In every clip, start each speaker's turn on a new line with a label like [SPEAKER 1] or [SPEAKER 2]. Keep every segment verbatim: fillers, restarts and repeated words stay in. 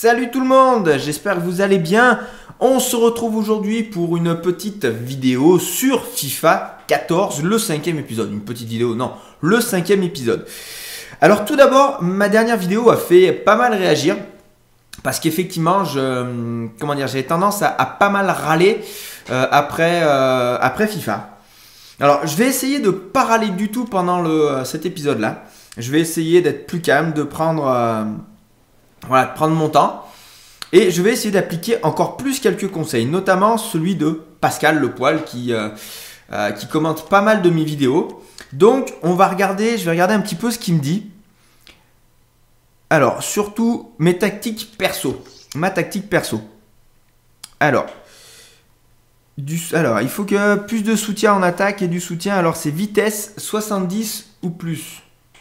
[SPEAKER 1] Salut tout le monde, j'espère que vous allez bien. On se retrouve aujourd'hui pour une petite vidéo sur FIFA quatorze, le cinquième épisode. Une petite vidéo, non, le cinquième épisode. Alors tout d'abord, ma dernière vidéo a fait pas mal réagir. Parce qu'effectivement, je, comment dire, j'ai tendance à, à pas mal râler euh, après, euh, après FIFA. Alors je vais essayer de ne pas râler du tout pendant le, cet épisode-là. Je vais essayer d'être plus calme, de prendre... Euh, Voilà, de prendre mon temps. Et je vais essayer d'appliquer encore plus quelques conseils, notamment celui de Pascal Le Poil qui, euh, euh, qui commente pas mal de mes vidéos. Donc, on va regarder, je vais regarder un petit peu ce qu'il me dit. Alors, surtout mes tactiques perso. Ma tactique perso. Alors, du, alors, il faut que plus de soutien en attaque et du soutien. Alors, c'est vitesse soixante-dix ou plus.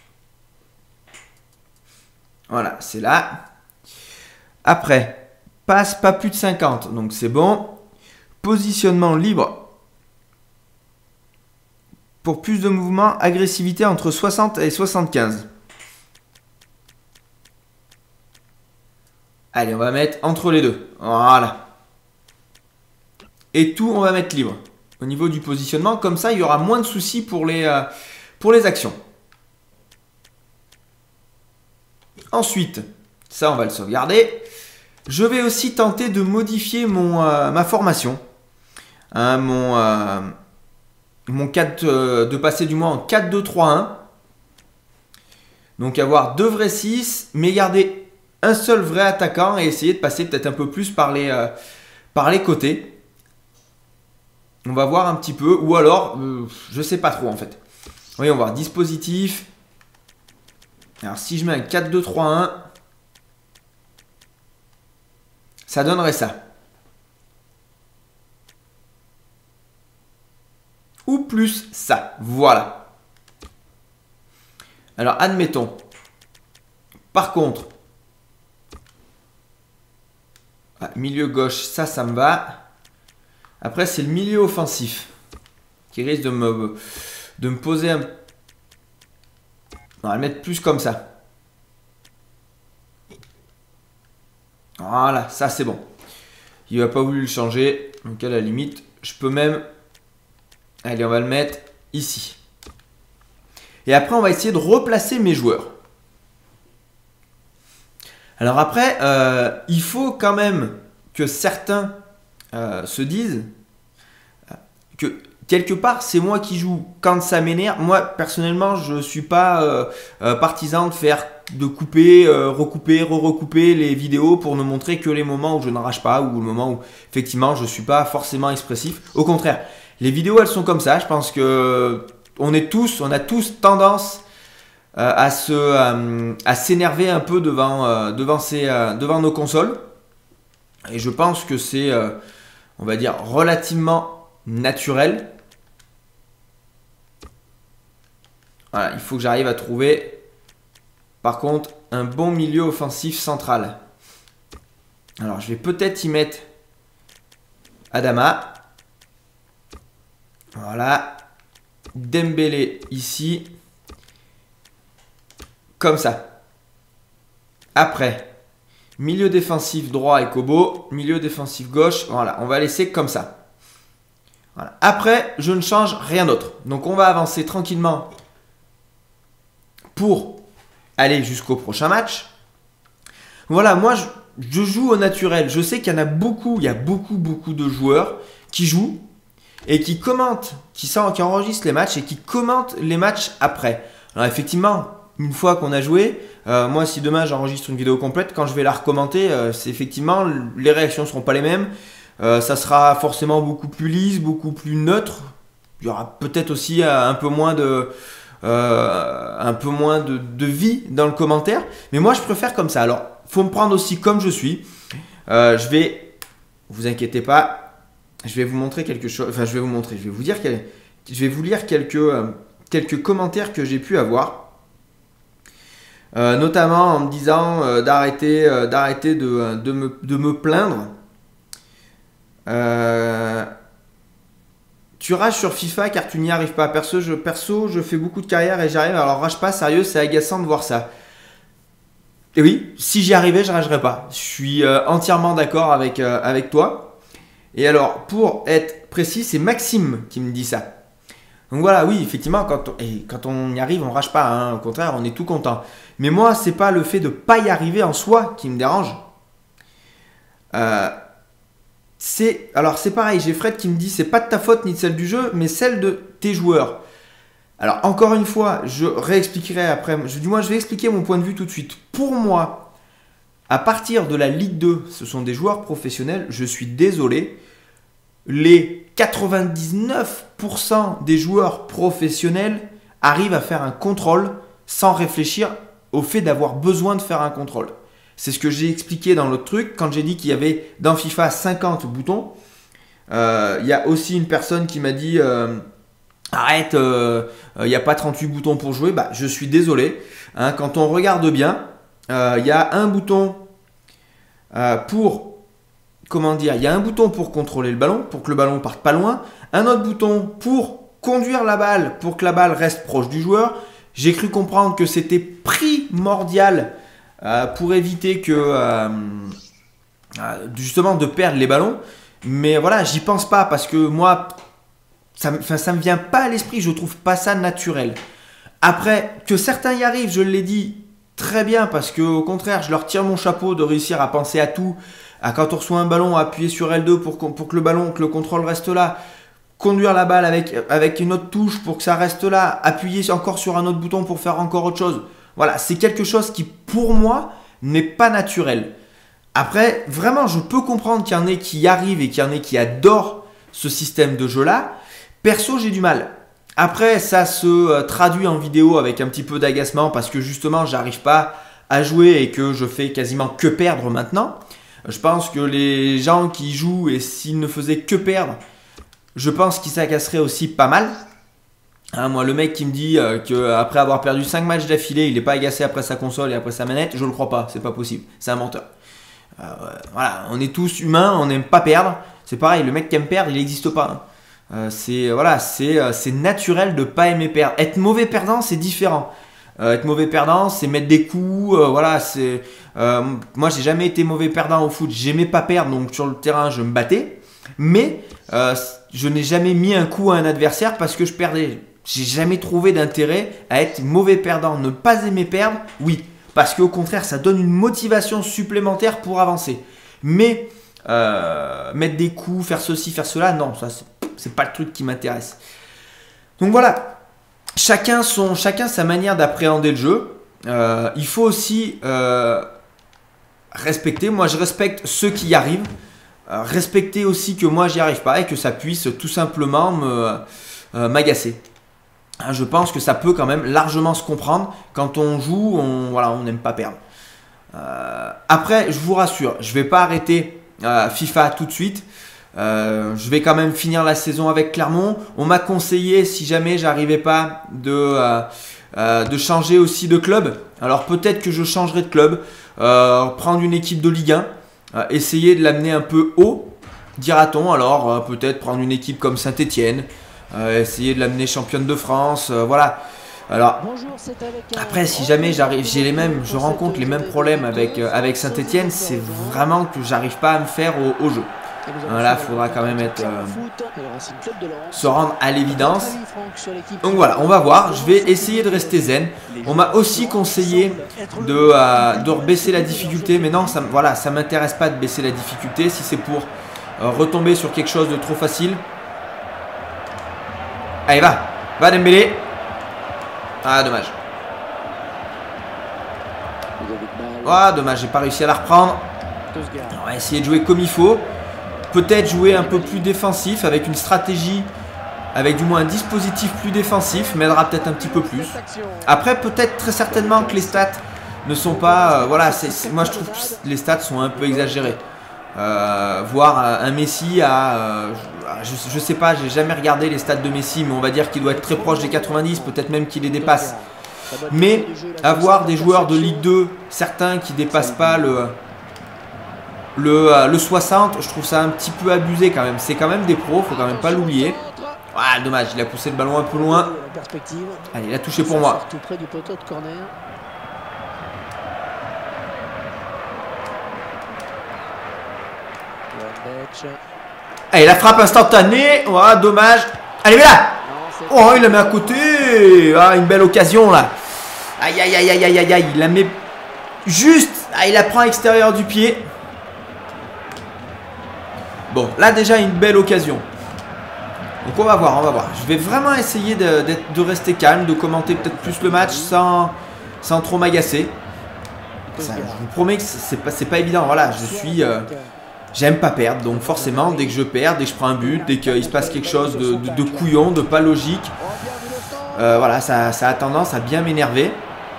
[SPEAKER 1] Voilà, c'est là. Après, passe pas plus de cinquante, donc c'est bon. Positionnement libre. Pour plus de mouvement, agressivité entre soixante et soixante-quinze. Allez, on va mettre entre les deux. Voilà. Et tout, on va mettre libre. Au niveau du positionnement, comme ça, il y aura moins de soucis pour les, euh, pour les actions. Ensuite, ça on va le sauvegarder. Je vais aussi tenter de modifier mon, euh, ma formation. Hein, mon euh, mon quatre, euh, de passer du moins en quatre deux trois un. Donc avoir deux vrais six, mais garder un seul vrai attaquant et essayer de passer peut-être un peu plus par les, euh, par les côtés. On va voir un petit peu. Ou alors, euh, je sais pas trop en fait. Voyons voir, dispositif. Alors si je mets un quatre deux trois un, ça donnerait ça. Ou plus ça. Voilà. Alors admettons. Par contre, ah, milieu gauche, ça, ça me va. Après, c'est le milieu offensif qui risque de me, de me poser un... On va le mettre plus comme ça. Voilà, ça c'est bon. Il n'a pas voulu le changer. Donc à la limite, je peux même... Allez, on va le mettre ici. Et après, on va essayer de replacer mes joueurs. Alors après, euh, il faut quand même que certains euh, se disent que... Quelque part, c'est moi qui joue quand ça m'énerve. Moi, personnellement, je ne suis pas euh, euh, partisan de faire, de couper, euh, recouper, re-recouper les vidéos pour ne montrer que les moments où je n'enrage pas ou le moment où, effectivement, je ne suis pas forcément expressif. Au contraire, les vidéos, elles sont comme ça. Je pense que on est tous, on a tous tendance euh, à se, euh, à s'énerver un peu devant, euh, devant, ces, euh, devant nos consoles. Et je pense que c'est, euh, on va dire, relativement naturel. Voilà, il faut que j'arrive à trouver, par contre, un bon milieu offensif central. Alors, je vais peut-être y mettre Adama. Voilà. Dembélé ici. Comme ça. Après, milieu défensif droit et Kobo. Milieu défensif gauche. Voilà, on va laisser comme ça. Voilà. Après, je ne change rien d'autre. Donc, on va avancer tranquillement pour aller jusqu'au prochain match. Voilà, moi je, je joue au naturel. Je sais qu'il y en a beaucoup, il y a beaucoup, beaucoup de joueurs qui jouent et qui commentent, qui, sont, qui enregistrent les matchs et qui commentent les matchs après. Alors effectivement, une fois qu'on a joué, euh, moi si demain j'enregistre une vidéo complète, quand je vais la recommenter, euh, c'est effectivement, les réactions ne seront pas les mêmes. Euh, ça sera forcément beaucoup plus lisse, beaucoup plus neutre. Il y aura peut-être aussi euh, un peu moins de... Euh, un peu moins de, de vie dans le commentaire, mais moi je préfère comme ça. Alors faut me prendre aussi comme je suis. euh, je vais, vous inquiétez pas, je vais vous montrer quelque chose, enfin je vais vous montrer, je vais vous dire quel, je vais vous lire quelques, euh, quelques commentaires que j'ai pu avoir, euh, notamment en me disant euh, d'arrêter euh, d'arrêter de, de, me, de me plaindre. euh, Tu rages sur FIFA car tu n'y arrives pas. Perso je, perso, je fais beaucoup de carrière et j'arrive. Alors rage pas, sérieux, c'est agaçant de voir ça. Et oui, si j'y arrivais, je ne ragerais pas. Je suis euh, entièrement d'accord avec, euh, avec toi. Et alors, pour être précis, c'est Maxime qui me dit ça. Donc voilà, oui, effectivement, quand on, et quand on y arrive, on ne rage pas. Hein, au contraire, on est tout content. Mais moi, c'est pas le fait de ne pas y arriver en soi qui me dérange. Euh, c'est, alors, c'est pareil, j'ai Fred qui me dit, c'est pas de ta faute ni de celle du jeu, mais celle de tes joueurs. Alors, encore une fois, je réexpliquerai après. Je, du moins, je vais expliquer mon point de vue tout de suite. Pour moi, à partir de la Ligue deux, ce sont des joueurs professionnels. Je suis désolé. Les quatre-vingt-dix-neuf pour cent des joueurs professionnels arrivent à faire un contrôle sans réfléchir au fait d'avoir besoin de faire un contrôle. C'est ce que j'ai expliqué dans l'autre truc. Quand j'ai dit qu'il y avait dans FIFA cinquante boutons, euh, il y a aussi une personne qui m'a dit... Euh, Arrête, il euh, n'y a pas trente-huit boutons pour jouer. Bah, je suis désolé. Hein, quand on regarde bien, il euh, y a un bouton euh, pour, comment dire, il y a un bouton pour contrôler le ballon, pour que le ballon parte pas loin. Un autre bouton pour conduire la balle, pour que la balle reste proche du joueur. J'ai cru comprendre que c'était primordial euh, pour éviter que, euh, justement, de perdre les ballons. Mais voilà, j'y pense pas parce que moi... Ça ne enfin, me vient pas à l'esprit, je trouve pas ça naturel. Après, que certains y arrivent, je l'ai dit, très bien, parce que au contraire, je leur tire mon chapeau de réussir à penser à tout, à quand on reçoit un ballon, à appuyer sur L deux pour, pour que le ballon, que le contrôle reste là, conduire la balle avec, avec une autre touche pour que ça reste là, appuyer encore sur un autre bouton pour faire encore autre chose. Voilà, c'est quelque chose qui, pour moi, n'est pas naturel. Après, vraiment, je peux comprendre qu'il y en ait qui y arrivent et qu'il y en ait qui adorent ce système de jeu-là. Perso, j'ai du mal. Après, ça se euh, traduit en vidéo avec un petit peu d'agacement parce que justement, j'arrive pas à jouer et que je fais quasiment que perdre maintenant. Je pense que les gens qui jouent et s'ils ne faisaient que perdre, je pense qu'ils s'agaceraient aussi pas mal. Hein, moi, le mec qui me dit euh, qu'après avoir perdu cinq matchs d'affilée, il n'est pas agacé après sa console et après sa manette, je le crois pas, c'est pas possible, c'est un menteur. Euh, voilà, on est tous humains, on n'aime pas perdre. C'est pareil, le mec qui aime perdre, il n'existe pas. Hein. Euh, c'est voilà, c'est euh, c'est naturel de pas aimer perdre. Être mauvais perdant, c'est différent. Euh, être mauvais perdant, c'est mettre des coups. Euh, voilà, c'est euh, moi, j'ai jamais été mauvais perdant au foot. J'aimais pas perdre, donc sur le terrain, je me battais. Mais euh, je n'ai jamais mis un coup à un adversaire parce que je perdais. J'ai jamais trouvé d'intérêt à être mauvais perdant. Ne pas aimer perdre, oui, parce qu'au contraire, ça donne une motivation supplémentaire pour avancer. Mais euh, mettre des coups, faire ceci, faire cela, non, ça c'est c'est pas le truc qui m'intéresse. Donc voilà, chacun, son, chacun sa manière d'appréhender le jeu. Euh, il faut aussi euh, respecter. Moi, je respecte ceux qui y arrivent. Euh, respecter aussi que moi, j'y arrive pas et que ça puisse tout simplement me, euh, m'agacer. Hein, je pense que ça peut quand même largement se comprendre. Quand on joue, on voilà, on n'aime pas perdre. Euh, après, je vous rassure, je vais pas arrêter euh, FIFA tout de suite. Euh, je vais quand même finir la saison avec Clermont. On m'a conseillé, si jamais j'arrivais pas, de, euh, euh, de changer aussi de club. Alors peut-être que je changerai de club, euh, prendre une équipe de Ligue un, euh, essayer de l'amener un peu haut, dira-t-on. Alors euh, peut-être prendre une équipe comme Saint-Etienne, euh, essayer de l'amener championne de France, euh, voilà. Alors après, si jamais j'arrive, j'ai les mêmes, je rencontre les mêmes problèmes avec euh, avec Saint-Etienne, c'est vraiment que j'arrive pas à me faire au, au jeu. Là, il faudra quand même être, euh, se rendre à l'évidence. Donc voilà, on va voir. Je vais essayer de rester zen. On m'a aussi conseillé de, euh, de baisser la difficulté. Mais non, ça, voilà, ça ne m'intéresse pas de baisser la difficulté. Si c'est pour euh, retomber sur quelque chose de trop facile. Allez, va. Va Dembélé. Ah, dommage. Ah, dommage, j'ai pas réussi à la reprendre. On va essayer de jouer comme il faut. Peut-être jouer un peu plus défensif avec une stratégie, avec du moins un dispositif plus défensif, m'aidera peut-être un petit peu plus. Après, peut-être très certainement que les stats ne sont pas... Euh, voilà, c'est, c'est, moi je trouve que les stats sont un peu exagérés. Euh, voir un Messi à... Euh, je, je sais pas, j'ai jamais regardé les stats de Messi, mais on va dire qu'il doit être très proche des quatre-vingt-dix, peut-être même qu'il les dépasse. Mais avoir des joueurs de Ligue deux, certains qui dépassent pas le... Le, euh, le soixante, je trouve ça un petit peu abusé quand même. C'est quand même des pros, faut quand même pas l'oublier. Ah, dommage, il a poussé le ballon un peu loin. Allez, il a touché pour moi. Allez, la frappe instantanée. Oh, dommage. Allez, mais là. Oh, il la met à côté. Ah, une belle occasion là. Aïe, aïe, aïe, aïe, aïe, aïe, aïe. Il la met juste. Ah, il la prend à l'extérieur du pied. Bon, là déjà une belle occasion. Donc on va voir, on va voir. Je vais vraiment essayer de, de, de rester calme, de commenter peut-être plus le match sans, sans trop m'agacer. Je vous promets que c'est pas, c'est pas évident. Voilà, je suis... Euh, j'aime pas perdre, donc forcément, dès que je perds, dès que je prends un but, dès qu'il se passe quelque chose de, de, de couillon, de pas logique, euh, voilà, ça, ça a tendance à bien m'énerver.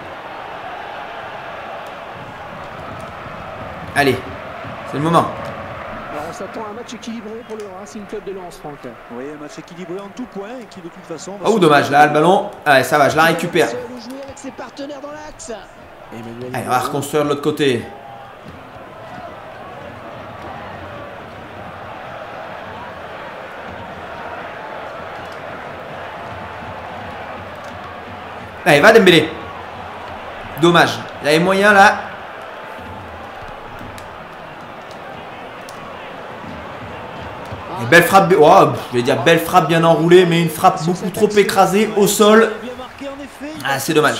[SPEAKER 1] Allez, c'est le moment.
[SPEAKER 2] On s'attend à un match équilibré pour le Racing Club de Lens, Franck.
[SPEAKER 3] Oui, un match équilibré en tout point et qui de toute façon...
[SPEAKER 1] Oh, dommage, là, le ballon. Allez, ça va, je la récupère. Allez, on va reconstruire de l'autre côté. Allez, va Dembélé. Dommage. Il y avait moyen là. Et belle frappe. Oh, je vais dire belle frappe bien enroulée, mais une frappe beaucoup trop écrasée au sol. Ah, c'est dommage.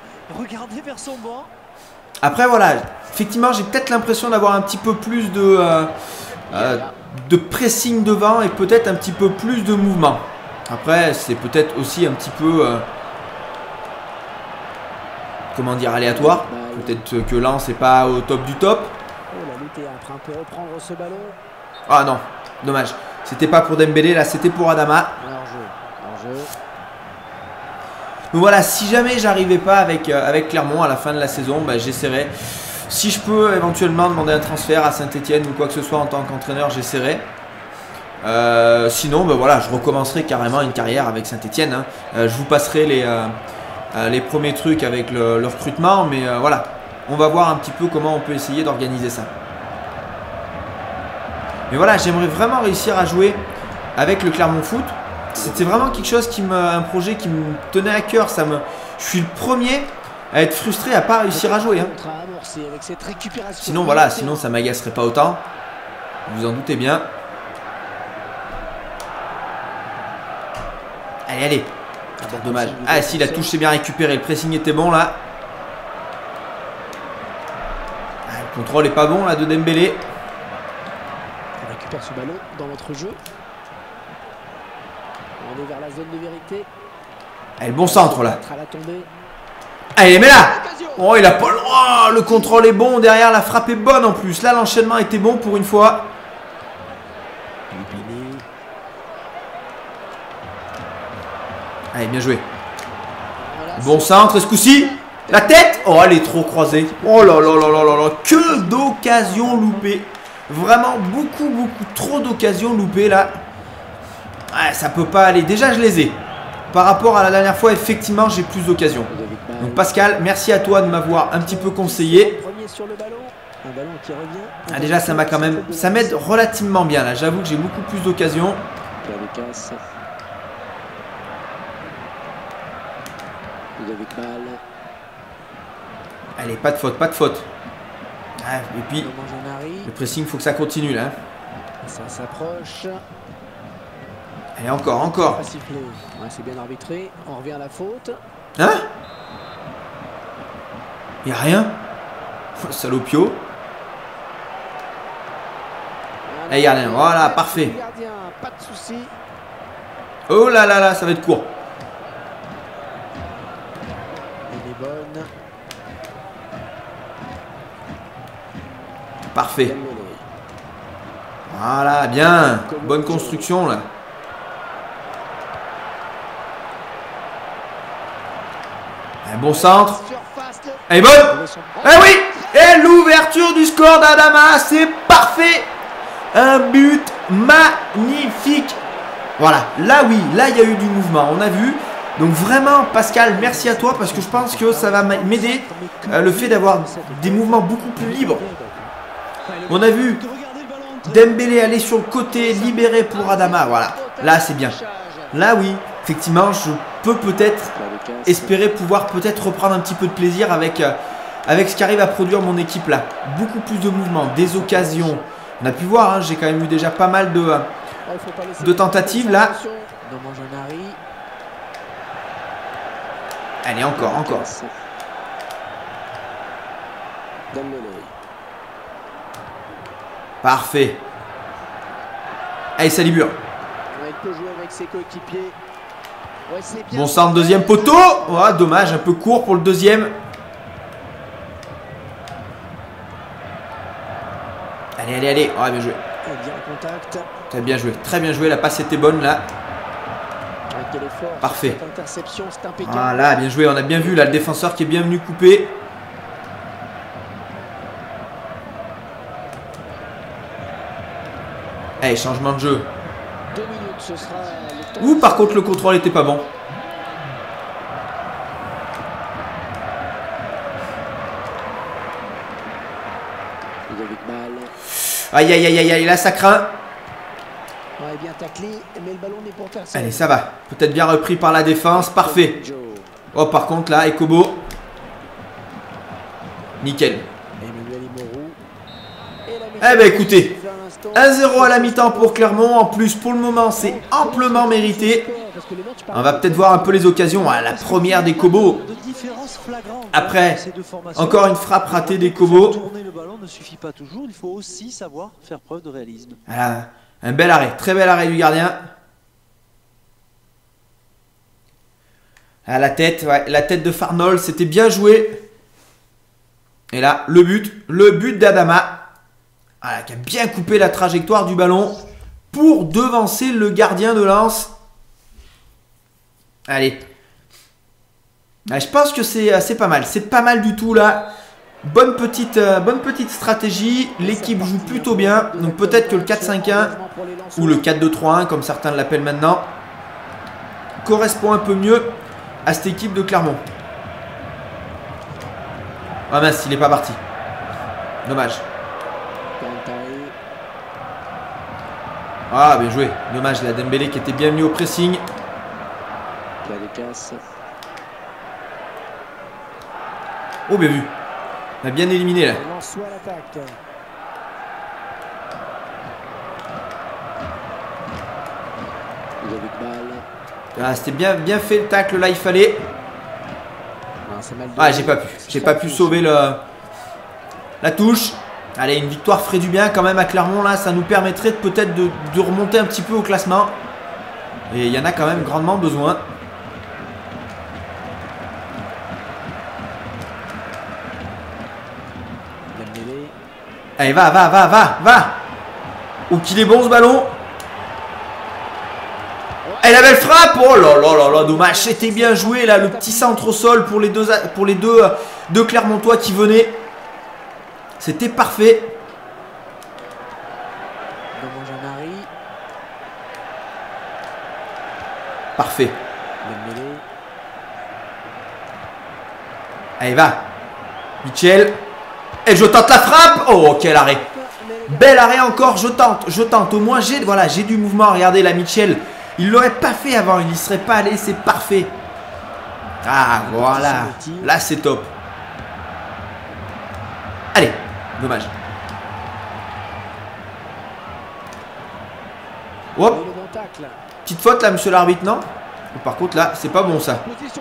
[SPEAKER 1] Après, voilà. Effectivement, j'ai peut-être l'impression d'avoir un petit peu plus de, euh, euh, de pressing devant et peut-être un petit peu plus de mouvement. Après, c'est peut-être aussi un petit peu... Euh, comment dire, aléatoire. Peut-être que Lens c'est pas au top du top. Ah non, dommage. C'était pas pour Dembélé, là c'était pour Adama. Donc voilà, si jamais j'arrivais pas avec, euh, avec Clermont à la fin de la saison, bah, j'essaierai. Si je peux éventuellement demander un transfert à Saint-Etienne ou quoi que ce soit en tant qu'entraîneur, j'essaierai. Euh, sinon, bah, voilà, je recommencerai carrément une carrière avec Saint-Etienne. Hein. Euh, je vous passerai les... Euh, Euh, les premiers trucs avec le, le recrutement, mais euh, voilà, on va voir un petit peu comment on peut essayer d'organiser ça. Mais voilà, j'aimerais vraiment réussir à jouer avec le Clermont Foot. C'était vraiment quelque chose qui me, un projet qui me tenait à cœur. Ça me, je suis le premier à être frustré à pas réussir à jouer. Hein. Sinon voilà, sinon ça m'agacerait pas autant. Vous en doutez bien. Allez, allez. Dommage. Ah si, la touche s'est bien récupérée. Le pressing était bon là. Ah, le contrôle est pas bon là de Dembélé.
[SPEAKER 2] On récupère ce ballon dans notre jeu. On est vers la zone de vérité.
[SPEAKER 1] Allez, le bon centre là. Allez, mais là. Oh, il a pas le droit. Le contrôle est bon. Derrière, la frappe est bonne en plus. Là, l'enchaînement était bon pour une fois. Allez, bien joué. Bon centre, ce coup-ci. La tête. Oh, elle est trop croisée. Oh là là là là là là. Que d'occasions loupées. Vraiment beaucoup, beaucoup trop d'occasions loupées là. Ouais, ça peut pas aller. Déjà, je les ai. Par rapport à la dernière fois, effectivement, j'ai plus d'occasions. Donc Pascal, merci à toi de m'avoir un petit peu conseillé. Ah, déjà, ça m'a quand même... Ça m'aide relativement bien là. J'avoue que j'ai beaucoup plus d'occasions. Allez, pas de faute, pas de faute. Ah, et puis, le pressing, il faut que ça continue là.
[SPEAKER 2] Ça s'approche.
[SPEAKER 1] Allez, encore, encore.
[SPEAKER 2] Ouais, c'est bien arbitré. On revient à la faute.
[SPEAKER 1] Hein? Il n'y a rien? Salopio. Allez, il n'y a rien. Voilà, parfait.
[SPEAKER 2] Pas de souci.
[SPEAKER 1] Oh là là là, ça va être court.
[SPEAKER 2] Elle est bonne.
[SPEAKER 1] Parfait. Voilà, bien. Bonne construction là. Un bon centre. Elle est bonne. Eh oui. Et l'ouverture du score d'Adama. C'est parfait. Un but magnifique. Voilà. Là, oui. Là, il y a eu du mouvement. On a vu. Donc vraiment, Pascal, merci à toi. Parce que je pense que ça va m'aider. Euh, le fait d'avoir des mouvements beaucoup plus libres. On a vu Dembélé aller sur le côté, libéré pour Adama. Voilà. Là, c'est bien. Là, oui. Effectivement, je peux peut-être espérer pouvoir peut-être reprendre un petit peu de plaisir avec, euh, avec ce qu'arrive à produire mon équipe là. Beaucoup plus de mouvements, des occasions, On a pu voir, hein, j'ai quand même eu déjà pas mal de, de tentatives là. Allez, encore, encore. Parfait. Allez, ça libère. Bon centre, deuxième poteau. Oh, dommage, un peu court pour le deuxième. Allez, allez, allez. Oh, bien joué. Très bien joué, très bien joué. La passe était bonne là. Parfait. Voilà, bien joué. On a bien vu là le défenseur qui est bien venu couper. Allez, changement de jeu. Ouh, par contre, le contrôle était pas bon. Aïe, aïe, aïe, aïe, aïe, là, ça craint. Allez, ça va. Peut-être bien repris par la défense. Parfait. Oh, par contre, là, Ekobo. Nickel. Eh ben, écoutez. un zéro à la mi-temps pour Clermont. En plus, pour le moment, c'est amplement mérité. On va peut-être voir un peu les occasions. Ah, la première des Kobo. Après, encore une frappe ratée des Kobo.
[SPEAKER 3] Tourner le ballon ne suffit pas toujours. Il faut aussi savoir faire preuve de réalisme.
[SPEAKER 1] Voilà. Un bel arrêt. Très bel arrêt du gardien. Ah, la tête. Ouais, la tête de Farnold. C'était bien joué. Et là, le but. Le but d'Adama. Voilà, qui a bien coupé la trajectoire du ballon pour devancer le gardien de Lens. Allez. Ah, je pense que c'est pas mal. C'est pas mal du tout là. Bonne petite, euh, bonne petite stratégie. L'équipe joue plutôt bien. Donc peut-être que le quatre cinq un ou le quatre deux trois un, comme certains l'appellent maintenant, correspond un peu mieux à cette équipe de Clermont. Ah mince, il n'est pas parti. Dommage. Ah, bien joué. Dommage, la Dembélé qui était bien venu au pressing. Oh, bien vu. On a bien éliminé là. Ah, c'était bien, bien fait le tacle là, il fallait. Ah, j'ai pas pu. J'ai pas pu sauver le... la touche. Allez, une victoire ferait du bien quand même à Clermont là. Ça nous permettrait peut-être de, de remonter un petit peu au classement. Et il y en a quand même grandement besoin. Allez, va, va, va, va, va. Oh, qu'il est bon ce ballon. Et la belle frappe. Oh là là là là, dommage. C'était bien joué là, le petit centre au sol pour les deux, pour les deux, deux Clermontois qui venaient. C'était parfait. Parfait. Allez, va. Mitchell. Et je tente la frappe. Oh, quel arrêt. Bel arrêt encore. Je tente, je tente. Au moins, j'ai voilà, j'ai du mouvement. Regardez, la Mitchell. Il l'aurait pas fait avant. Il n'y serait pas allé. C'est parfait. Ah, voilà. Là, c'est top. Allez. Dommage. Hop. Petite faute là, monsieur l'arbitre, non? Par contre, là, c'est pas bon ça.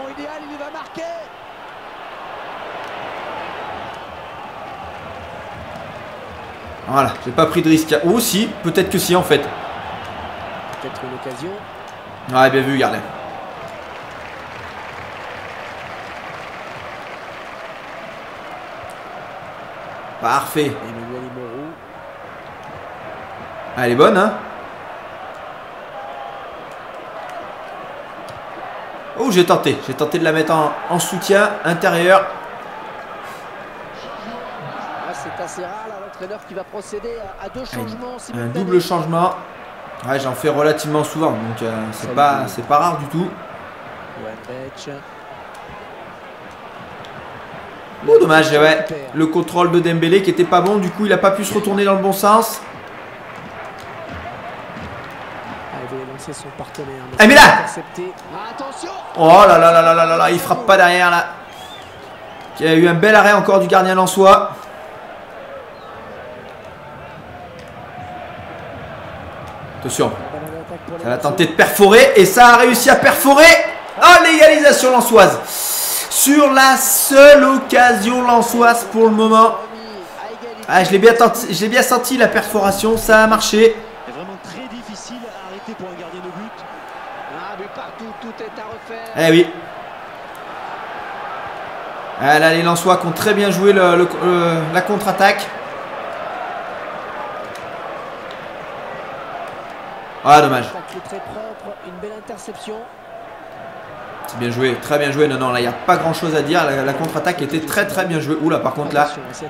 [SPEAKER 1] Voilà, j'ai pas pris de risque. Oh, si, peut-être que si en fait. Peut-être une occasion. Ouais, bien vu, regardez. Parfait. Ah, elle est bonne, hein? Oh, j'ai tenté. J'ai tenté de la mettre en, en soutien intérieur.
[SPEAKER 2] Ah, c'est assez rare, l'entraîneur qui va procéder à, à deux changements.
[SPEAKER 1] Un, un double changement. Ouais, j'en fais relativement souvent, donc euh, c'est pas, c'est pas rare du tout. Oh, dommage, ouais. Le contrôle de Dembélé qui était pas bon, du coup il a pas pu se retourner dans le bon sens. Eh mais là! Oh là là là là là là là, il frappe pas derrière là. Il y a eu un bel arrêt encore du gardien lensois. Attention. Ça va tenter de perforer. Et ça a réussi à perforer. Oh, l'égalisation lensoise. Sur la seule occasion lensoise pour le moment. Ah, je l'ai bien, j'ai bien senti la perforation. Ça a marché.
[SPEAKER 3] C'est vraiment très difficile à arrêter pour un gardien de but.
[SPEAKER 2] Un but partout, tout est à refaire.
[SPEAKER 1] Eh oui. Ah, là, les Lensois qui ont très bien joué le, le, le, la contre-attaque. Ah, dommage.
[SPEAKER 2] Très propre, une belle interception.
[SPEAKER 1] C'est bien joué, très bien joué. Non, non, là, il n'y a pas grand-chose à dire. La, la contre-attaque était très, très bien jouée. Oula, par contre, là,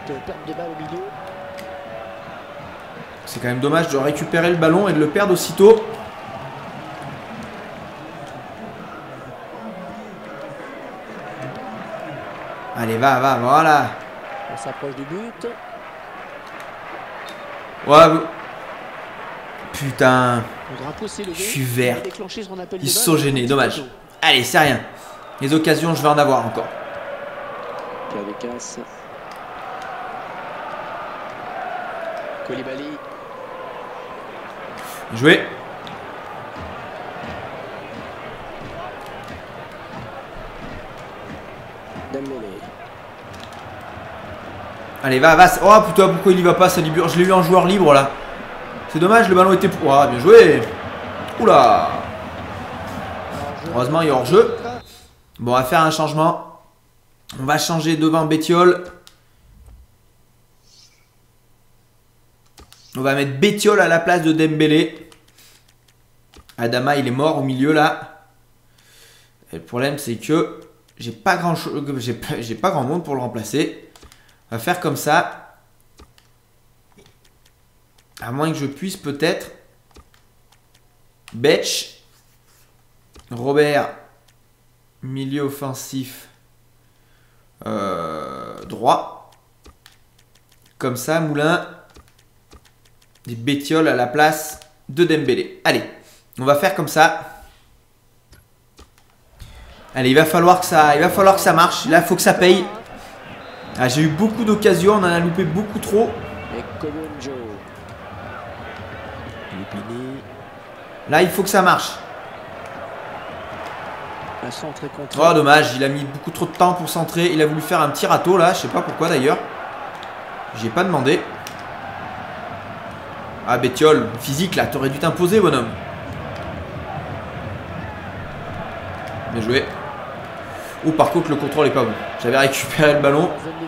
[SPEAKER 1] c'est quand même dommage de récupérer le ballon et de le perdre aussitôt. Allez, va, va, voilà.
[SPEAKER 2] On s'approche du but.
[SPEAKER 1] Ouais. Putain.
[SPEAKER 2] Je
[SPEAKER 1] suis vert. Ils se sont gênés, dommage. Allez, c'est rien. Les occasions, je vais en avoir encore.
[SPEAKER 2] Koulibaly.
[SPEAKER 1] Joué. Allez, va, va. Oh putain, pourquoi il y va pas, Salibur? Je l'ai eu en joueur libre là. C'est dommage, le ballon était pour. Ah, bien joué. Oula. Heureusement, il y a hors-jeu. Bon, on va faire un changement. On va changer devant Bétiol. On va mettre Bétiol à la place de Dembélé. Adama, il est mort au milieu là. Et le problème, c'est que j'ai pas grand chose, j'ai pas, j'ai pas grand monde pour le remplacer. On va faire comme ça. À moins que je puisse peut-être. Betch. Robert. Milieu offensif. Euh, droit. Comme ça, Moulin. Des Bétiol à la place de Dembélé. Allez, on va faire comme ça. Allez, il va falloir que ça, il va falloir que ça marche. Là, il faut que ça paye. Ah, j'ai eu beaucoup d'occasions, on en a loupé beaucoup trop. Là, il faut que ça marche. Oh, dommage, il a mis beaucoup trop de temps pour centrer. Il a voulu faire un petit râteau là, je sais pas pourquoi d'ailleurs. J'ai pas demandé. Ah, Bétiol, physique là, t'aurais dû t'imposer, bonhomme. Bien joué. Oh, par contre, le contrôle est pas bon. J'avais récupéré le ballon.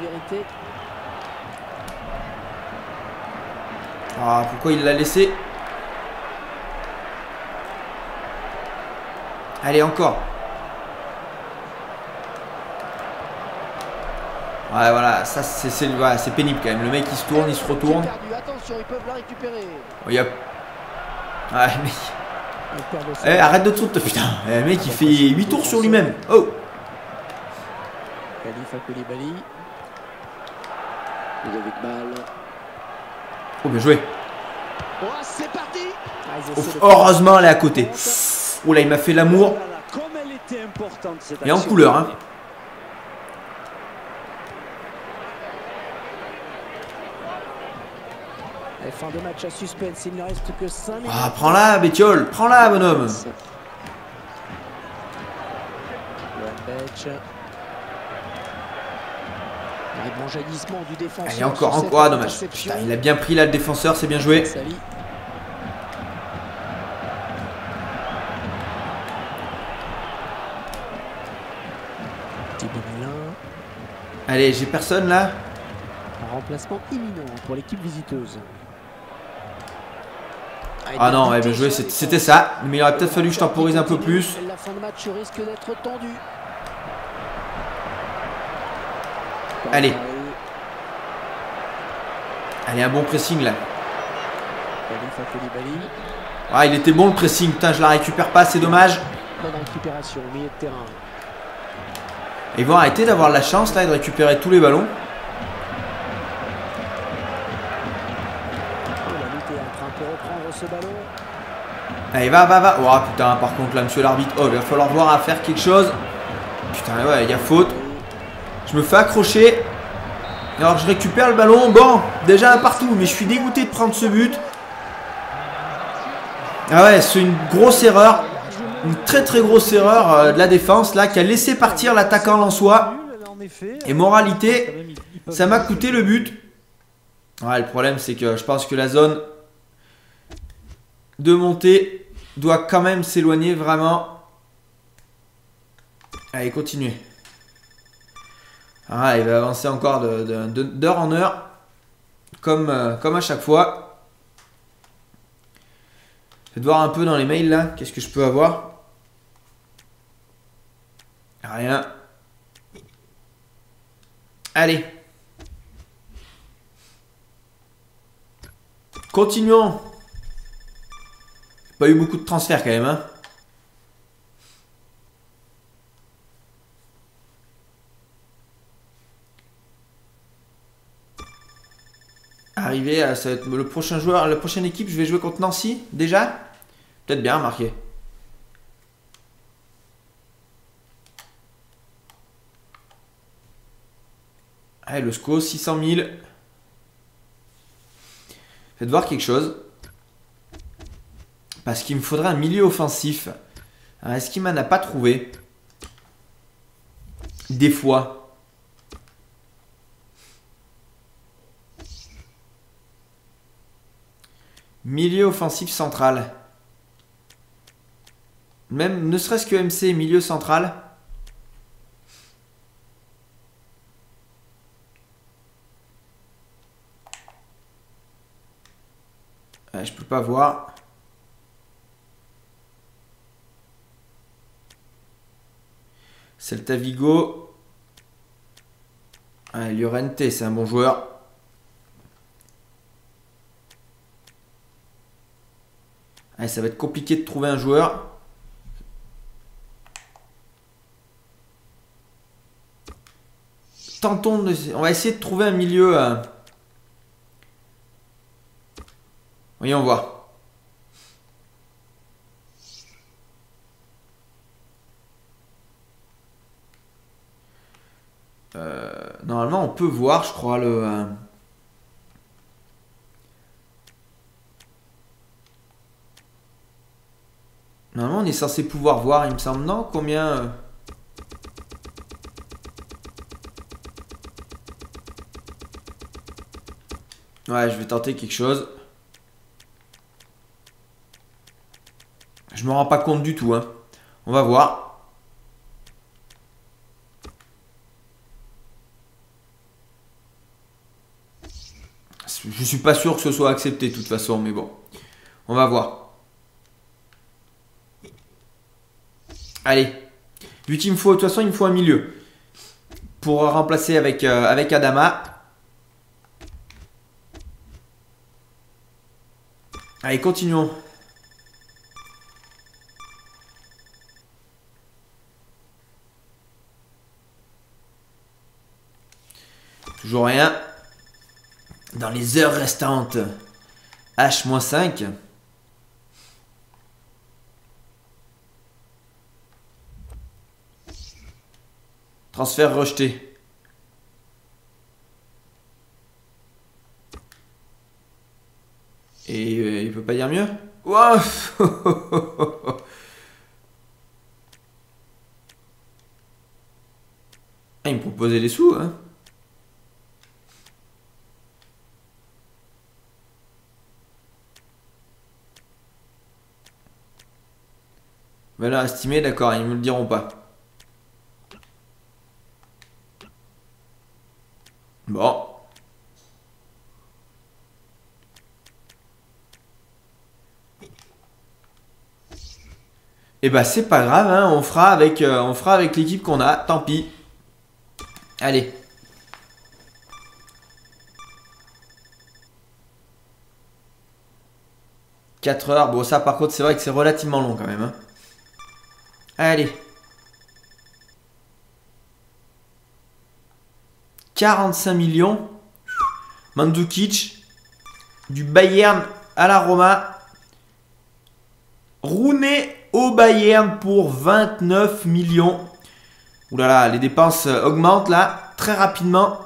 [SPEAKER 1] Ah, pourquoi il l'a laissé? Allez, encore. Ouais, voilà, ça c'est voilà, c'est pénible quand même. Le mec il se tourne, il se retourne. Oh, y a... Ouais, mais... Eh, arrête de tourner, putain. Eh, le mec il fait huit tours sur lui-même. Oh. Oh, bien joué. Oh, heureusement elle est à côté. Oh là, il m'a fait l'amour. Et en couleur, hein.
[SPEAKER 2] Fin de match à suspense, il ne reste que cinq minutes.
[SPEAKER 1] Ah, prends-la, Bétiol, prends-la, bonhomme.
[SPEAKER 2] Du défenseur.
[SPEAKER 1] Allez, encore, encore, ah, dommage. Putain, il a bien pris là le défenseur, c'est bien joué. Allez, j'ai personne là.
[SPEAKER 2] Un remplacement imminent pour l'équipe visiteuse.
[SPEAKER 1] Ah non, ouais, bien joué, c'était ça. Mais il aurait peut-être fallu que je temporise un peu plus.
[SPEAKER 2] La fin de match risque d'être tendue.
[SPEAKER 1] Allez. Allez, un bon pressing là. Ah, il était bon le pressing. Putain, je la récupère pas, c'est dommage.
[SPEAKER 2] Bonne récupération au milieu de terrain.
[SPEAKER 1] Ils vont arrêter d'avoir la chance là de récupérer tous les ballons. Allez, va, va, va. Oh putain, par contre là, monsieur l'arbitre. Oh, il va falloir voir à faire quelque chose. Putain, ouais, il y a faute. Je me fais accrocher. Alors je récupère le ballon. Bon, déjà un partout, mais je suis dégoûté de prendre ce but. Ah ouais, c'est une grosse erreur. Une très très grosse erreur euh, de la défense là qui a laissé partir l'attaquant lensois. Et moralité, ça m'a coûté le but. Ouais, le problème c'est que je pense que la zone de montée doit quand même s'éloigner vraiment. Allez, continuez. Ah, il va avancer encore de, de, de, d'heure en heure. Comme, euh, comme à chaque fois. Je vais voir un peu dans les mails là. Qu'est-ce que je peux avoir? Rien. Allez. Continuons. Pas eu beaucoup de transferts quand même, hein. Arrivé, à, ça va être le prochain joueur, la prochaine équipe, je vais jouer contre Nancy, déjà. Peut-être bien marqué. Allez, le S C O, six cent mille. Faites voir quelque chose. Parce qu'il me faudrait un milieu offensif. Est-ce qu'il m'en a pas trouvé? Des fois. Milieu offensif central. Même, ne serait-ce que M C, milieu central. Euh, je peux pas voir. Celta Vigo. Ah, Llorente, c'est un bon joueur. Ah, ça va être compliqué de trouver un joueur. Tentons de... On va essayer de trouver un milieu. Euh... Voyons voir. Euh, normalement, on peut voir, je crois, le... Euh... Normalement, on est censé pouvoir voir, il me semble, non? Combien... Euh... Ouais, je vais tenter quelque chose. Je me rends pas compte du tout, hein. On va voir. Je suis pas sûr que ce soit accepté de toute façon, mais bon. On va voir. Allez. Vu qu'il me faut, de toute façon, il me faut un milieu. Pour remplacer avec, euh, avec Adama. Allez, continuons. Toujours rien. Dans les heures restantes. H cinq. Transfert rejeté. Et euh, il peut pas dire mieux? Wow. Ah, il me proposait des sous, hein. Valeur estimée, d'accord, ils me le diront pas. Bon. Et bah c'est pas grave, hein, on fera avec, euh, on fera avec l'équipe qu'on a, tant pis. Allez. quatre heures, bon ça par contre c'est vrai que c'est relativement long quand même. Hein. Allez. quarante-cinq millions. Mandzukic. Du Bayern à la Roma. Rooney au Bayern pour vingt-neuf millions. Ouh là là, les dépenses augmentent là, très rapidement.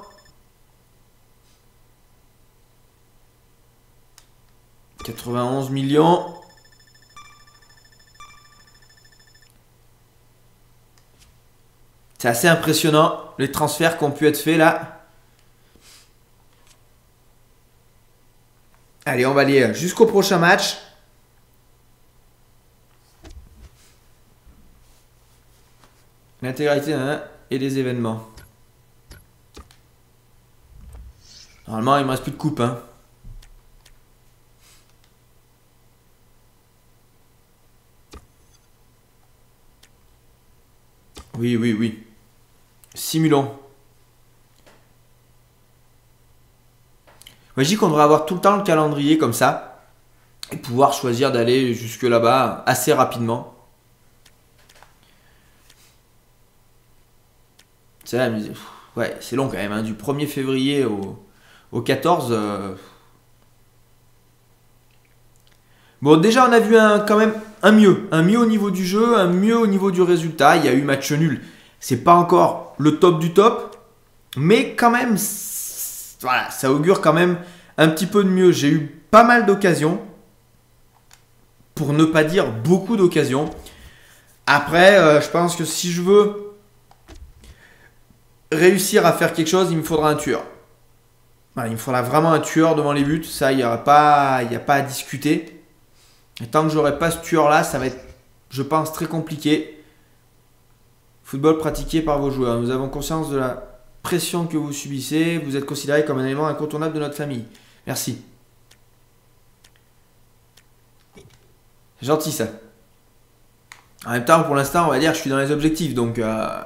[SPEAKER 1] quatre-vingt-onze millions. C'est assez impressionnant les transferts qui ont pu être faits là. Allez, on va aller jusqu'au prochain match. L'intégralité hein, et les événements. Normalement, il ne me reste plus de coupe. Hein. Oui, oui, oui. Simulons. Moi, je dis qu'on devrait avoir tout le temps le calendrier comme ça et pouvoir choisir d'aller jusque là-bas assez rapidement. C'est là, mais... ouais, c'est long quand même, hein, du premier février au, au quatorze. Euh... Bon, déjà, on a vu un, quand même un mieux. Un mieux au niveau du jeu, un mieux au niveau du résultat. Il y a eu match nul. C'est pas encore le top du top, mais quand même, voilà, ça augure quand même un petit peu de mieux. J'ai eu pas mal d'occasions, pour ne pas dire beaucoup d'occasions. Après, euh, je pense que si je veux réussir à faire quelque chose, il me faudra un tueur. Voilà, il me faudra vraiment un tueur devant les buts. Ça, il n'y a pas, il n'y a pas à discuter. Et tant que j'aurai pas ce tueur-là, ça va être, je pense, très compliqué. Football pratiqué par vos joueurs. Nous avons conscience de la pression que vous subissez. Vous êtes considéré comme un élément incontournable de notre famille. Merci. C'est gentil ça. En même temps, pour l'instant, on va dire que je suis dans les objectifs. Donc, euh...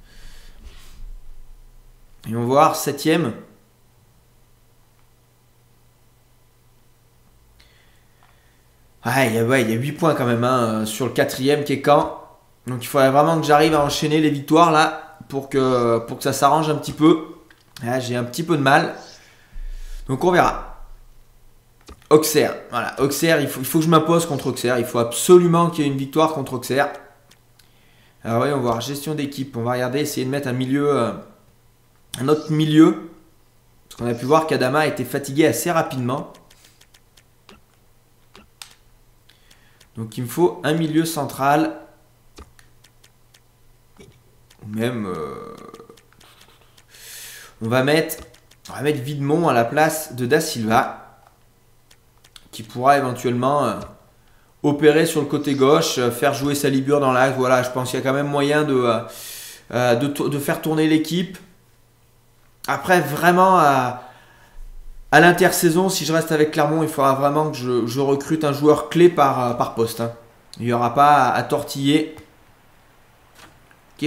[SPEAKER 1] et on va voir, septième. Ouais, il y a, ouais, il y a huit points quand même hein, sur le quatrième qui est Caen. Donc il faudrait vraiment que j'arrive à enchaîner les victoires là pour que, pour que ça s'arrange un petit peu. Là, j'ai un petit peu de mal. Donc on verra. Auxerre. Voilà, Auxerre, il faut, il faut que je m'impose contre Auxerre. Il faut absolument qu'il y ait une victoire contre Auxerre. Alors oui, on va voir gestion d'équipe. On va regarder, essayer de mettre un milieu, euh, un autre milieu. Parce qu'on a pu voir qu'Adama a été fatigué assez rapidement. Donc il me faut un milieu central. Ou même... Euh, on va mettre... On va mettre Videmont à la place de Da Silva. Qui pourra éventuellement euh, opérer sur le côté gauche. Euh, faire jouer Salibur dans l'axe. Voilà, je pense qu'il y a quand même moyen de, euh, euh, de, de faire tourner l'équipe. Après, vraiment... à À l'intersaison, si je reste avec Clermont, il faudra vraiment que je, je recrute un joueur clé par, par poste. Hein. Il n'y aura pas à, à tortiller. Ok.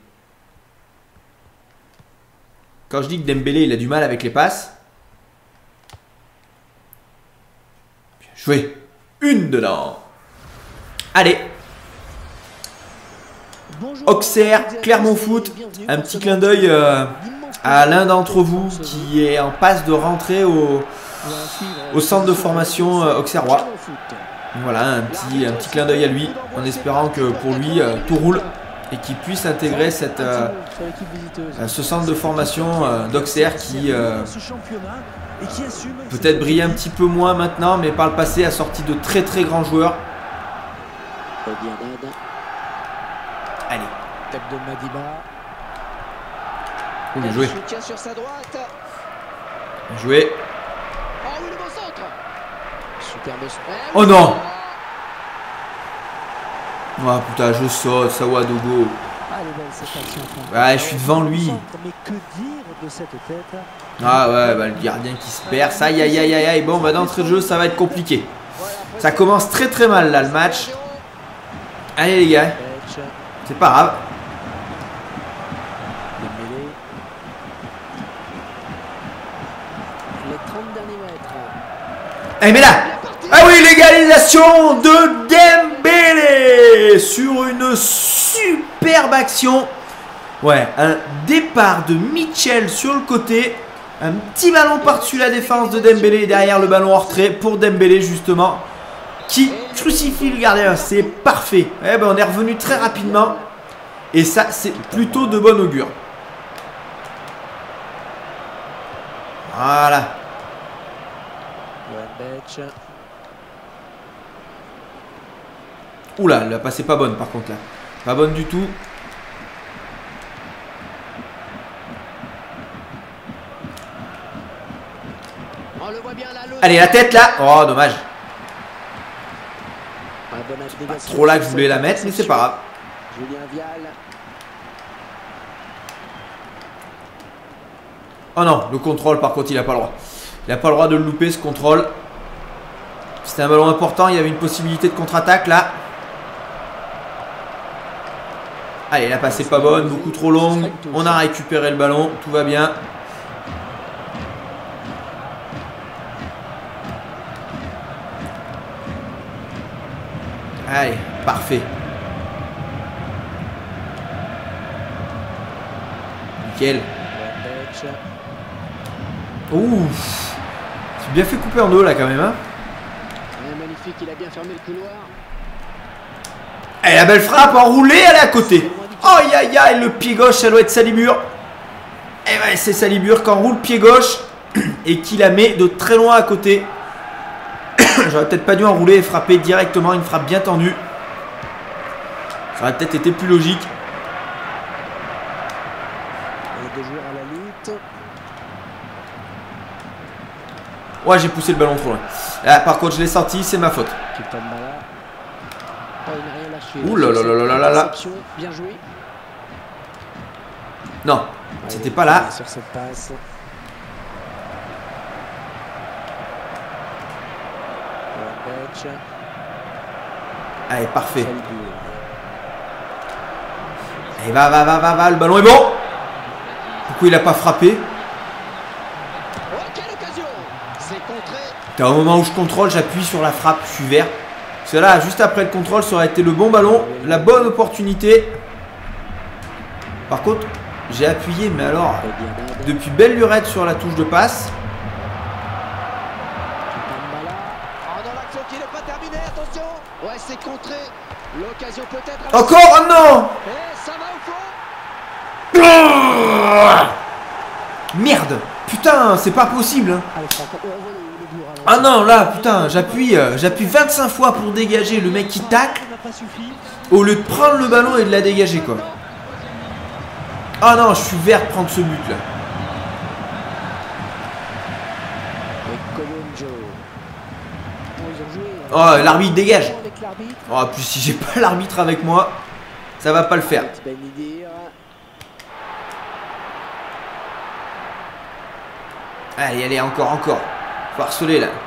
[SPEAKER 1] Quand je dis que Dembélé, il a du mal avec les passes. Bien joué. Une dedans. Allez. Auxerre, Clermont Foot. Un petit clin d'œil... Euh, à l'un d'entre vous qui est en passe de rentrer au, au centre de formation euh, auxerrois. Voilà, un petit, un petit clin d'œil à lui, en espérant que pour lui, euh, tout roule et qu'il puisse intégrer cette, euh, ce centre de formation euh, d'Auxerre qui euh, peut-être brille un petit peu moins maintenant, mais par le passé a sorti de très très grands joueurs. Allez.
[SPEAKER 2] Tête de Madiba.
[SPEAKER 1] Bien joué.
[SPEAKER 2] Sur sa droite.
[SPEAKER 1] Bien joué.
[SPEAKER 2] Oh oui, le beau centre. Superbe.
[SPEAKER 1] Oh non. Oh putain, je saute, Sawadogo. Ouais, je suis devant lui.
[SPEAKER 3] Mais que dire de cette tête?
[SPEAKER 1] Ah ouais, bah, le gardien qui se perd. Ça, aïe aïe aïe aïe. Bon, bah d'entrée de jeu, ça va être compliqué. Ça commence très très mal là, le match. Allez les gars. C'est pas grave. Eh mais là, ah oui, l'égalisation de Dembélé sur une superbe action. Ouais, un départ de Mitchell sur le côté. Un petit ballon par-dessus la défense de Dembélé. Et derrière le ballon en retrait pour Dembélé justement. Qui crucifie le gardien. C'est parfait. Eh ben, on est revenu très rapidement. Et ça, c'est plutôt de bon augure. Voilà. Oula, la passe est pas bonne par contre là. Pas bonne du tout. Allez, la tête là. Oh, dommage.
[SPEAKER 2] Un bon abnégation.
[SPEAKER 1] Trop là que je voulais la mettre, mais c'est pas grave.
[SPEAKER 2] Julien Vial.
[SPEAKER 1] Oh non, le contrôle par contre il a pas le droit. Il a pas le droit de le louper ce contrôle. C'était un ballon important, il y avait une possibilité de contre-attaque là. Allez, la passe est pas bonne, beaucoup trop longue. On a récupéré le ballon, tout va bien. Allez, parfait. Nickel. Ouh, c'est bien fait couper en deux là quand même hein.
[SPEAKER 2] Magnifique, il a bien fermé le couloir.
[SPEAKER 1] Et la belle frappe enroulée, elle est à côté. Aïe aïe aïe, le pied gauche, ça doit être Salibur. Et ouais, c'est Salibur qui enroule pied gauche et qui la met de très loin à côté. J'aurais peut-être pas dû enrouler et frapper directement, une frappe bien tendue. Ça aurait peut-être été plus logique.
[SPEAKER 2] Et deux joueurs à la lutte.
[SPEAKER 1] Ouais, j'ai poussé le ballon trop loin. Là, par contre, je l'ai senti, c'est ma faute.
[SPEAKER 2] Oh, il n'a rien lâché.
[SPEAKER 1] Ouh là là là là là là.
[SPEAKER 2] Bien joué.
[SPEAKER 1] Non, c'était pas là.
[SPEAKER 2] Sur cette passe.
[SPEAKER 1] Allez, parfait. Allez, va, va, va, va, va, le ballon est bon. Pourquoi il a pas frappé?
[SPEAKER 2] Oh, quelle occasion! C'est contré.
[SPEAKER 1] Au moment où je contrôle, j'appuie sur la frappe, je suis vert. Parce que là, juste après le contrôle, ça aurait été le bon ballon, la bonne opportunité. Par contre, j'ai appuyé, mais alors, depuis belle lurette sur la touche de passe.
[SPEAKER 2] Oh, dans l'action qui n'est pas terminée, attention! Ouais, c'est contré. L'occasion peut-être.
[SPEAKER 1] Encore? Oh non!
[SPEAKER 2] Et ça va au fond!
[SPEAKER 1] Merde! Putain, c'est pas possible! Hein. Ah non, là, putain, j'appuie euh, j'appuie vingt-cinq fois pour dégager le mec qui tacle au lieu de prendre le ballon et de la dégager, quoi. Ah non, je suis vert de prendre ce but, là. Oh, l'arbitre dégage. Oh, plus si j'ai pas l'arbitre avec moi, ça va pas le faire. Allez, allez, encore, encore. Faut harceler là.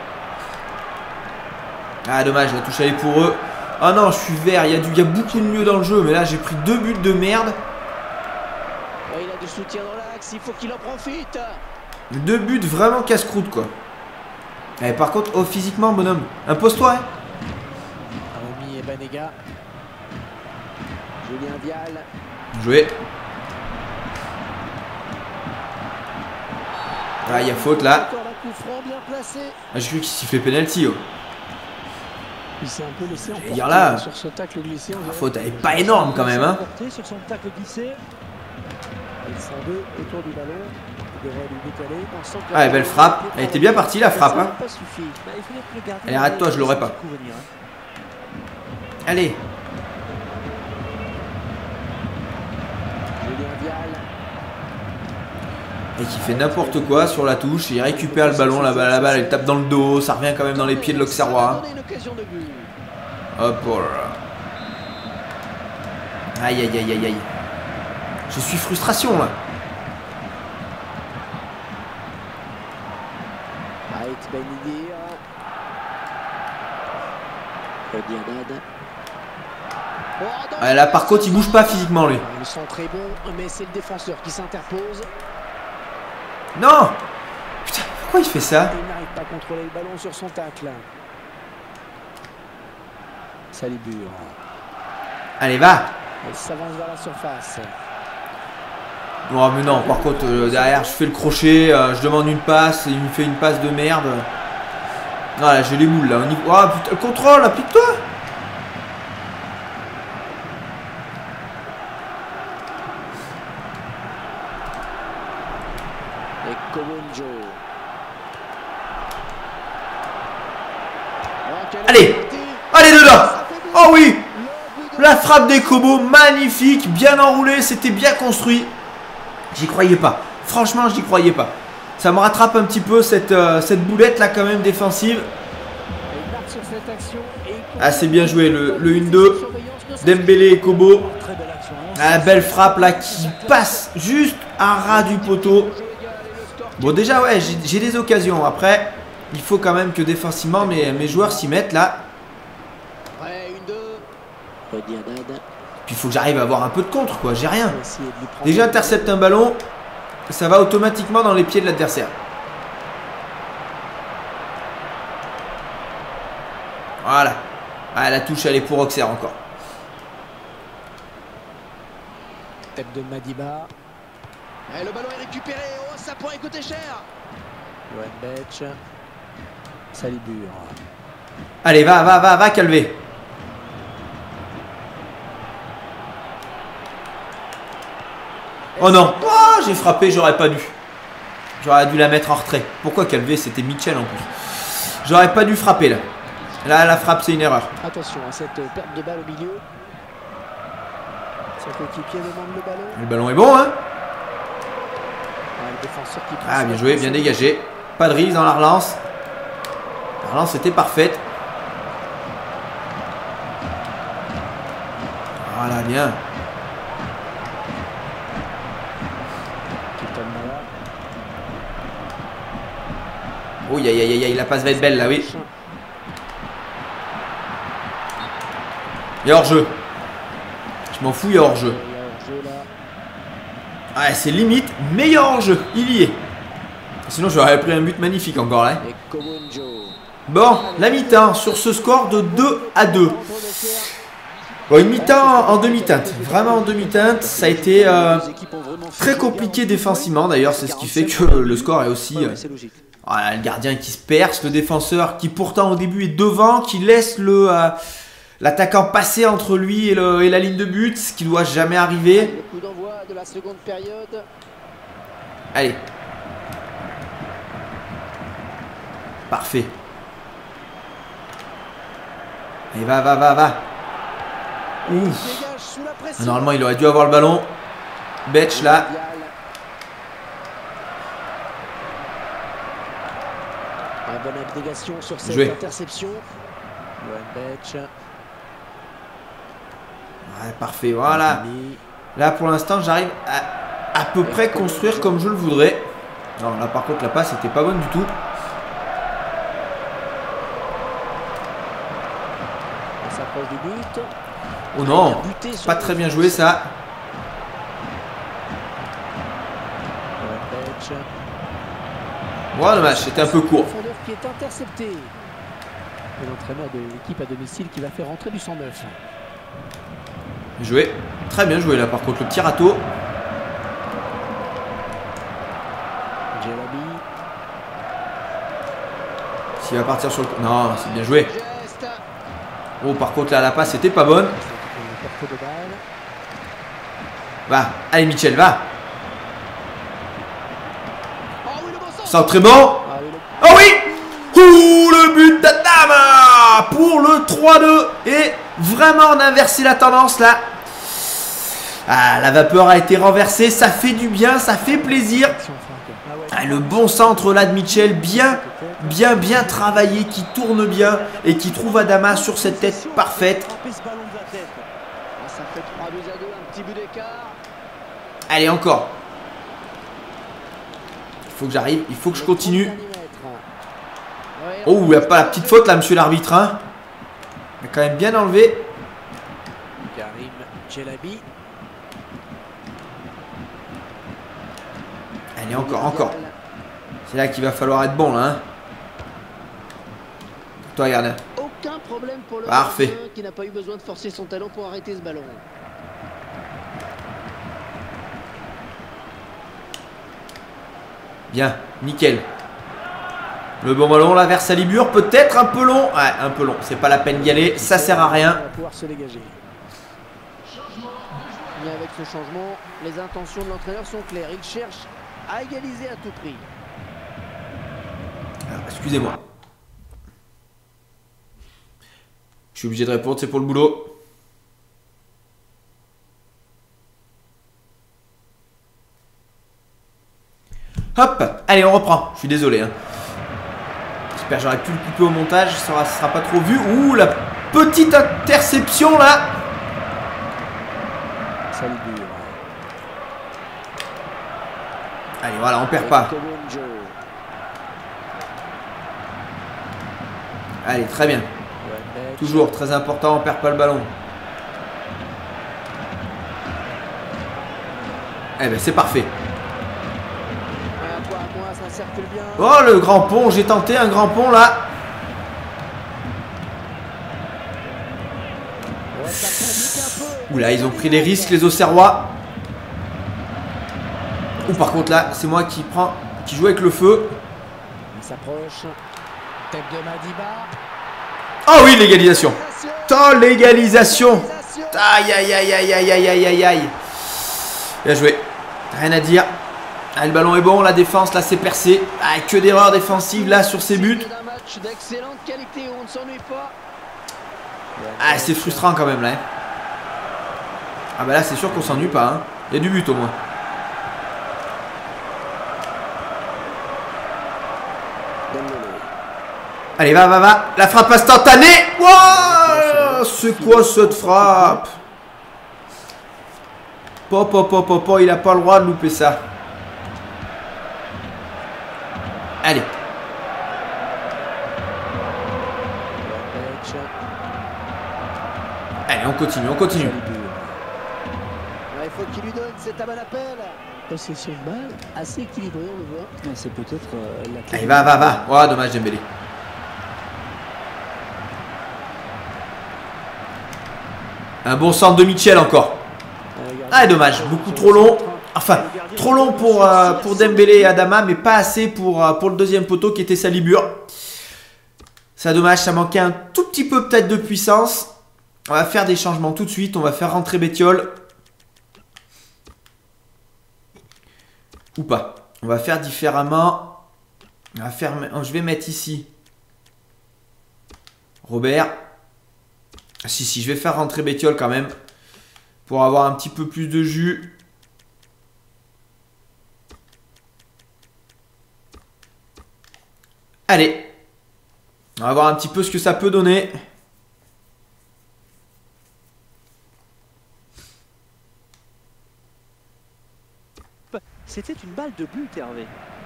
[SPEAKER 1] Ah, dommage, la touche elle est pour eux. Ah non, je suis vert. Il y a du, il y a beaucoup de mieux dans le jeu, mais là j'ai pris deux buts de merde.
[SPEAKER 2] Il a du soutien dans l'axe, il faut qu'il en profite.
[SPEAKER 1] Deux buts vraiment casse-croûte, quoi. Eh, par contre, oh, physiquement, bonhomme, impose-toi, hein.
[SPEAKER 2] Rémi et Banega. Julien Vial.
[SPEAKER 1] Joué. Ah, il y a faute là. Ah, j'ai cru qu'il sifflait penalty. Oh.
[SPEAKER 2] Il s'est un peu laissé emporter
[SPEAKER 1] dire là,
[SPEAKER 2] sur ce tacle glissé.
[SPEAKER 1] La faute elle est pas énorme quand même, hein.
[SPEAKER 2] Sur son tacle glissé. Ils sont deux autour du ballon. Il devrait lui décaler.
[SPEAKER 1] Ah, belle frappe. Elle était bien partie la frappe, hein. Allez, arrête-toi, je l'aurais pas. Allez. Et qui fait n'importe quoi sur la touche. Il récupère le ballon, la balle, la balle, elle tape dans le dos. Ça revient quand même dans les pieds de l'Auxerrois. Hop là. Aïe aïe aïe aïe aïe. Je suis frustration là. Ah, là par contre il bouge pas physiquement lui.
[SPEAKER 2] Ils sont très bons, mais c'est le défenseur qui s'interpose.
[SPEAKER 1] Non! Putain, pourquoi il fait ça?
[SPEAKER 2] Il n'arrive pas à contrôler le ballon sur son tacle. Salibur.
[SPEAKER 1] Allez, va!
[SPEAKER 2] Elle s'avance vers la surface.
[SPEAKER 1] Non, mais non, par contre, euh, derrière, je fais le crochet, euh, je demande une passe, et il me fait une passe de merde. Non, là, j'ai les boules, là. On y... Oh, putain, le contrôle, applique-toi! Allez! Allez dedans! Oh oui! La frappe des Kobo, magnifique, bien enroulée, c'était bien construit. J'y croyais pas. Franchement, j'y croyais pas. Ça me rattrape un petit peu cette, euh, cette boulette là quand même défensive. Ah, c'est bien joué le, le un deux. Dembélé et Kobo. Ah, belle frappe là qui passe juste à ras du poteau. Bon, déjà, ouais, j'ai des occasions. Après, il faut quand même que défensivement mes, mes joueurs s'y mettent là. Puis il faut que j'arrive à avoir un peu de contre, quoi. J'ai rien. Déjà, intercepte un ballon, ça va automatiquement dans les pieds de l'adversaire. Voilà. Ah, la touche, elle est pour Auxerre encore.
[SPEAKER 4] Tête de Madiba.
[SPEAKER 2] Et le ballon est récupéré. Oh, ça pourrait coûter cher.
[SPEAKER 4] Johan Betch. Salibur.
[SPEAKER 1] Allez, va, va, va, va, Calvé. Oh non. Oh, j'ai frappé, j'aurais pas dû. J'aurais dû la mettre en retrait. Pourquoi Calvé? C'était Mitchell en plus. J'aurais pas dû frapper là. Là, la frappe, c'est une erreur.
[SPEAKER 4] Attention à cette perte de balle au milieu. Son coéquipier demande le ballon.
[SPEAKER 1] Le ballon est bon, hein?
[SPEAKER 4] Ah, le défenseur qui
[SPEAKER 1] Ah, bien joué, bien dégagé. Pas de risque dans la relance. La relance était parfaite. Voilà, bien. Oh, aïe, aïe, aïe, aïe, la passe va être belle là, oui. Il y a hors-jeu. Je m'en fous, il y a hors-jeu. Ah, c'est limite, meilleur hors-jeu. Il y est. Sinon, j'aurais pris un but magnifique encore là. Bon, la mi-temps sur ce score de deux à deux. Bon, une mi-temps en demi-teinte. Vraiment en demi-teinte. Ça a été euh, très compliqué défensivement. D'ailleurs, c'est ce qui fait que le score est aussi... Euh, voilà, le gardien qui se perce, le défenseur qui pourtant au début est devant, qui laisse le euh, l'attaquant passer entre lui et, le, et la ligne de but, ce qui doit jamais arriver.
[SPEAKER 4] Le coup d'envoi de la seconde période.
[SPEAKER 1] Allez. Parfait. Allez, va, va, va, va. Ouf. Normalement, il aurait dû avoir le ballon. Betch là.
[SPEAKER 4] Bonne abnégation sur cette
[SPEAKER 1] Joué.
[SPEAKER 4] interception. Johan Betch.
[SPEAKER 1] Ouais, parfait, voilà. Là, pour l'instant, j'arrive à à peu près construire comme je le voudrais. Non, là, par contre, la passe n'était pas bonne du tout.
[SPEAKER 4] On s'approche du but.
[SPEAKER 1] Oh non, pas très bien joué ça.
[SPEAKER 4] Johan Betch.
[SPEAKER 1] Voilà, dommage, c'était un peu court.
[SPEAKER 4] Qui est intercepté. Et l'entraîneur de l'équipe à domicile qui va faire rentrer du cent neuf.
[SPEAKER 1] Joué. Très bien joué là par contre, le petit râteau.
[SPEAKER 4] Jelabi.
[SPEAKER 1] S'il va partir sur le... Non, c'est bien joué. Oh, par contre là, la passe était pas bonne. Va, allez Mitchell, va. C'est très bon. Oh oui. Ouh, le but d'Adama pour le trois deux. Et vraiment, on a inversé la tendance là. Ah, la vapeur a été renversée. Ça fait du bien, ça fait plaisir. Ah, le bon centre là de Mitchell. Bien, bien, bien travaillé. Qui tourne bien. Et qui trouve Adama sur cette tête parfaite. Allez, encore. Il faut que j'arrive. Il faut que je continue. Oh, il n'y a pas la petite faute là, monsieur l'arbitre. Hein. Il a quand même bien enlevé.
[SPEAKER 4] Karim Jelabi.
[SPEAKER 1] Allez, encore, encore. C'est là qu'il va falloir être bon là. Hein. Toi, regarde.
[SPEAKER 4] Aucun problème pour le
[SPEAKER 1] Parfait.
[SPEAKER 4] gardien qui n'a pas eu besoin de forcer son talent pour arrêter ce ballon.
[SPEAKER 1] Bien, nickel. Le bon ballon là vers Salibur, peut-être un peu long. Ouais, un peu long, c'est pas la peine d'y aller, ça sert à rien.
[SPEAKER 4] On va pouvoir se dégager. Mais avec ce changement, les intentions de l'entraîneur sont claires. Il cherche à égaliser à tout prix.
[SPEAKER 1] Alors, excusez-moi. Je suis obligé de répondre, c'est pour le boulot. Hop, allez, on reprend. Je suis désolé. Hein. J'espère que j'aurais pu le couper au montage. Ça ne sera, sera pas trop vu. Ouh, la petite interception là. Allez, voilà, on perd pas. Allez, très bien. Toujours très important, on perd pas le ballon. Eh ben c'est parfait. Oh le grand pont, j'ai tenté un grand pont là. Oula, ils ont pris des risques les Auxerrois. Ou par contre là, c'est moi qui prends, qui joue avec le feu.
[SPEAKER 4] Il s'approche. Tête de Madiba.
[SPEAKER 1] Oh oui, l'égalisation. Oh, l'égalisation. Aïe, aïe, aïe, aïe, aïe, aïe, aïe, aïe, aïe. Bien joué. Rien à dire. Ah, le ballon est bon, la défense, là, c'est percé. Ah, que d'erreurs défensives, là, sur ces buts. Ah, c'est frustrant quand même, là. Hein. Ah, bah là, c'est sûr qu'on s'ennuie pas. Hein. Il y a du but, au moins. Allez, va, va, va. La frappe instantanée. Wow, c'est quoi cette frappe? Pop, pop, pop, pop, pop. Il n'a pas le droit de louper ça. Allez. Allez, on continue, on continue.
[SPEAKER 2] Il faut qu'il lui donne, c'est un bon appel.
[SPEAKER 4] Possession de balle, assez équilibré, on le voit. C'est peut-être euh, la clé.
[SPEAKER 1] Allez, va, va, va. Oh, dommage, Dembélé. Un bon centre de Mitchell encore. Ah, dommage, beaucoup trop long. Enfin, trop long pour, euh, pour Dembélé et Adama, mais pas assez pour, euh, pour le deuxième poteau qui était Salibur. C'est dommage, ça manquait un tout petit peu peut-être de puissance. On va faire des changements tout de suite. On va faire rentrer Bettiol. Ou pas. On va faire différemment. On va faire, je vais mettre ici Robert. Ah, si, si, je vais faire rentrer Bettiol quand même. Pour avoir un petit peu plus de jus. Allez. On va voir un petit peu ce que ça peut donner.
[SPEAKER 3] C'était une balle de but, Hervé.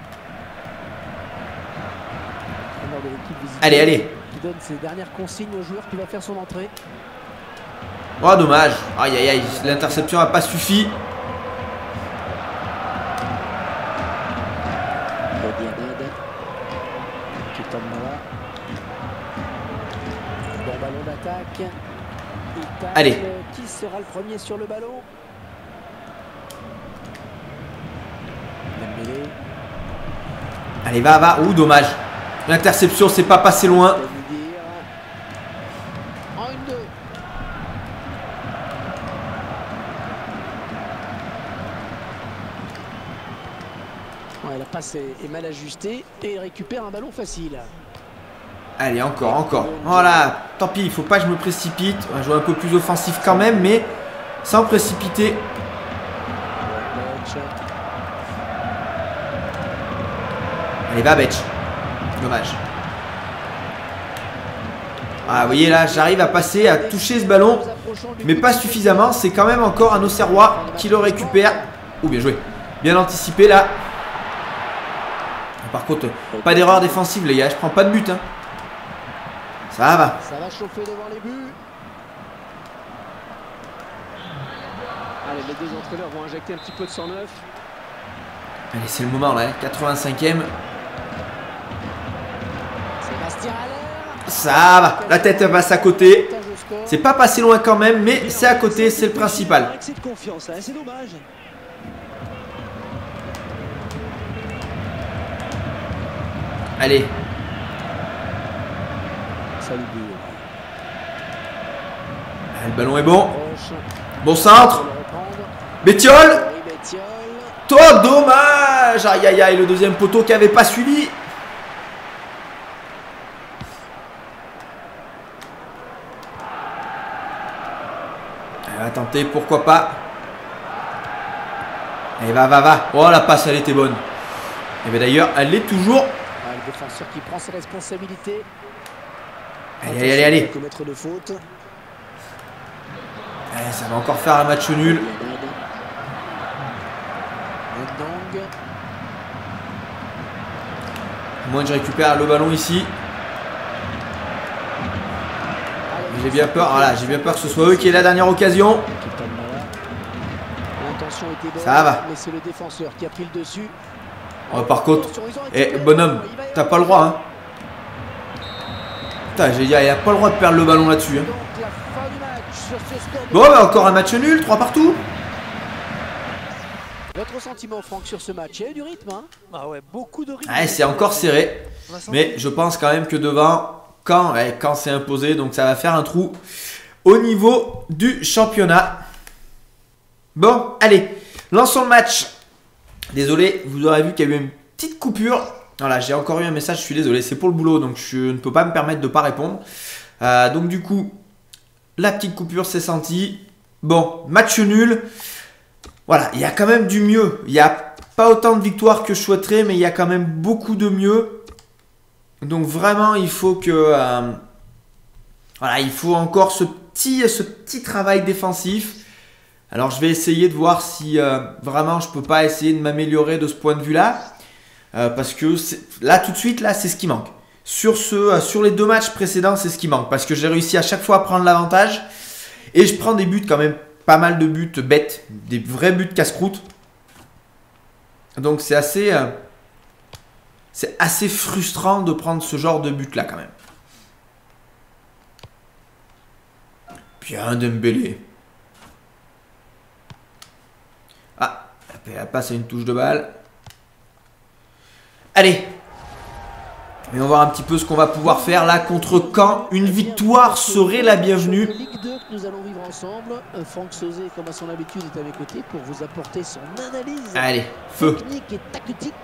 [SPEAKER 1] Allez, allez.
[SPEAKER 4] Qui donne ses dernières consignes au joueur qui va faire son entrée.
[SPEAKER 1] Oh, dommage. Aïe, aïe, aïe. L'interception n'a pas suffi.
[SPEAKER 4] Bon ballon d'attaque.
[SPEAKER 1] Allez.
[SPEAKER 4] Qui sera le premier sur le ballon? Dembélé.
[SPEAKER 1] Allez, va, va. Ouh, dommage. L'interception, c'est pas passé loin.
[SPEAKER 4] Ouais, la passe est, est mal ajustée et il récupère un ballon facile.
[SPEAKER 1] Allez, encore, encore. Voilà. Tant pis, il faut pas que je me précipite. On va jouer un peu plus offensif quand même, mais sans précipiter. Allez, va, Betch. Dommage. Ah, vous voyez là, j'arrive à passer, à toucher ce ballon, mais pas suffisamment. C'est quand même encore un Auxerrois qui le récupère. Oh, bien joué. Bien anticipé là. Par contre, pas d'erreur défensive, les gars. Je prends pas de but. Hein. Ça va.
[SPEAKER 2] Ça va chauffer devant les buts.
[SPEAKER 3] Allez, les deux entraîneurs vont injecter un petit peu de sang neuf.
[SPEAKER 1] Allez, c'est le moment là. quatre-vingt-cinquième. Ça va. La tête passe à côté. C'est pas passé loin quand même, mais c'est à côté. C'est le principal.
[SPEAKER 3] C'est de confiance, hein, c'est dommage.
[SPEAKER 1] Allez. Ah, le ballon est bon. Bon centre. Bettiol. Toi, dommage. Aïe, aïe, aïe. Le deuxième poteau qui avait pas suivi. Elle va tenter, pourquoi pas. Allez, va, va, va. Oh, la passe, elle était bonne. Et bien d'ailleurs, elle l'est toujours.
[SPEAKER 4] Ah, le défenseur qui prend ses responsabilités.
[SPEAKER 1] Allez, allez, allez, allez.
[SPEAKER 4] Commettre de faute.
[SPEAKER 1] Allez, ça va encore faire un match nul. À moins que je récupère le ballon ici. J'ai bien peur, voilà, j'ai bien peur que ce soit eux qui aient la dernière occasion. Ça va.
[SPEAKER 4] Mais c'est le défenseur qui a pris le dessus.
[SPEAKER 1] Oh, par contre, eh, bonhomme, t'as pas le droit, hein. Putain, j'ai dit, il a pas le droit de perdre le ballon là-dessus. Hein. Bon, bah, encore un match nul, trois partout.
[SPEAKER 4] Votre sentiment, Franck, sur ce match? Il y a eu du rythme, hein?
[SPEAKER 3] Ah ouais, beaucoup de rythme.
[SPEAKER 1] Ouais, c'est encore serré. Mais je pense quand même que devant, quand, ouais, quand c'est imposé, donc ça va faire un trou au niveau du championnat. Bon, allez, lançons le match. Désolé, vous aurez vu qu'il y a eu une petite coupure. Voilà, j'ai encore eu un message, je suis désolé, c'est pour le boulot, donc je ne peux pas me permettre de ne pas répondre. Euh, donc du coup, la petite coupure s'est sentie. Bon, match nul. Voilà, il y a quand même du mieux. Il n'y a pas autant de victoires que je souhaiterais, mais il y a quand même beaucoup de mieux. Donc vraiment, il faut que... Euh, voilà, il faut encore ce petit, ce petit travail défensif. Alors je vais essayer de voir si euh, vraiment je peux pas essayer de m'améliorer de ce point de vue-là. Euh, parce que là, tout de suite, là, c'est ce qui manque. Sur, ce, euh, sur les deux matchs précédents, c'est ce qui manque. Parce que j'ai réussi à chaque fois à prendre l'avantage. Et je prends des buts quand même, pas mal de buts bêtes. Des vrais buts casse-croûte. Donc c'est assez... Euh, c'est assez frustrant de prendre ce genre de but-là quand même. Bien Dembélé. Ah, la passe à une touche de balle. Allez. Et on va voir un petit peu ce qu'on va pouvoir faire là contre Caen. Une victoire serait la bienvenue.
[SPEAKER 4] Ligue deux que nous allons vivre ensemble. Franck Sauzet, comme à son habitude, est à mes côtés pour vous apporter son analyse.
[SPEAKER 1] Allez, feu.
[SPEAKER 4] Technique et tactique.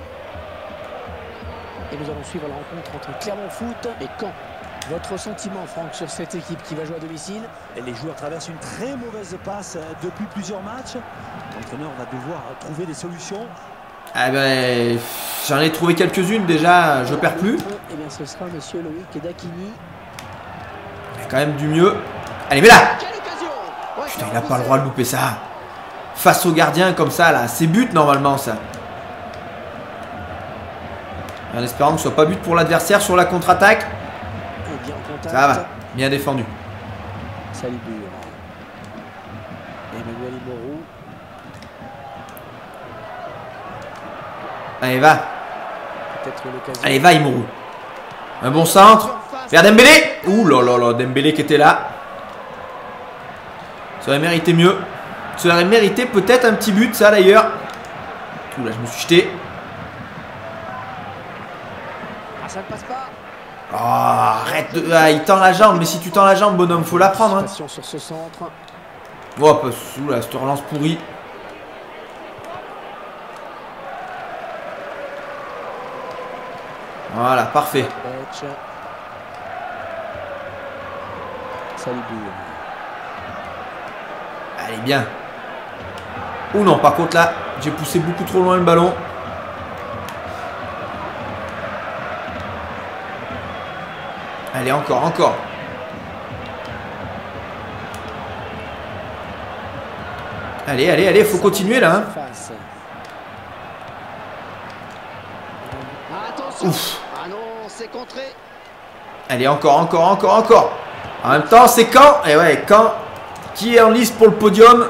[SPEAKER 4] Et nous allons suivre la rencontre entre Clermont Foot et Caen. Votre sentiment, Franck, sur cette équipe qui va jouer à domicile?
[SPEAKER 3] Et les joueurs traversent une très mauvaise passe depuis plusieurs matchs. L'entraîneur va devoir trouver des solutions.
[SPEAKER 1] Ah ben, j'en ai trouvé quelques-unes déjà, je perds plus.
[SPEAKER 4] Eh bien, ce sera monsieur Loïc Dakini.
[SPEAKER 1] Il y a quand même du mieux. Allez, mais là! Putain, il n'a pas le droit de louper ça. Face au gardien comme ça, là, c'est but normalement ça. En espérant que ce soit pas but pour l'adversaire sur la contre-attaque. Ça va, bien défendu.
[SPEAKER 4] Salibur. Emmanuel Imorou.
[SPEAKER 1] Allez, va. Allez, va, Imorou. Un bon centre. Vers Dembélé. Ouh là là là, Dembélé qui était là. Ça aurait mérité mieux. Ça aurait mérité peut-être un petit but, ça d'ailleurs. Ouh là, je me suis jeté.
[SPEAKER 4] Ah, ça ne passe pas.
[SPEAKER 1] Oh, arrête de... Ah, il tend la jambe, mais si tu tends la jambe, bonhomme, faut la prendre. Hein.
[SPEAKER 4] Sur ce centre.
[SPEAKER 1] Oh, pas sous là, cette relance pourrie. Voilà, parfait. Allez, bien. Ou non, par contre là, j'ai poussé beaucoup trop loin le ballon. Allez, encore, encore. Allez, allez, allez, faut continuer là. Hein. Ouf. Allez, encore, encore, encore, encore. En même temps, c'est Caen. Et ouais, Caen qui est en lice pour le podium.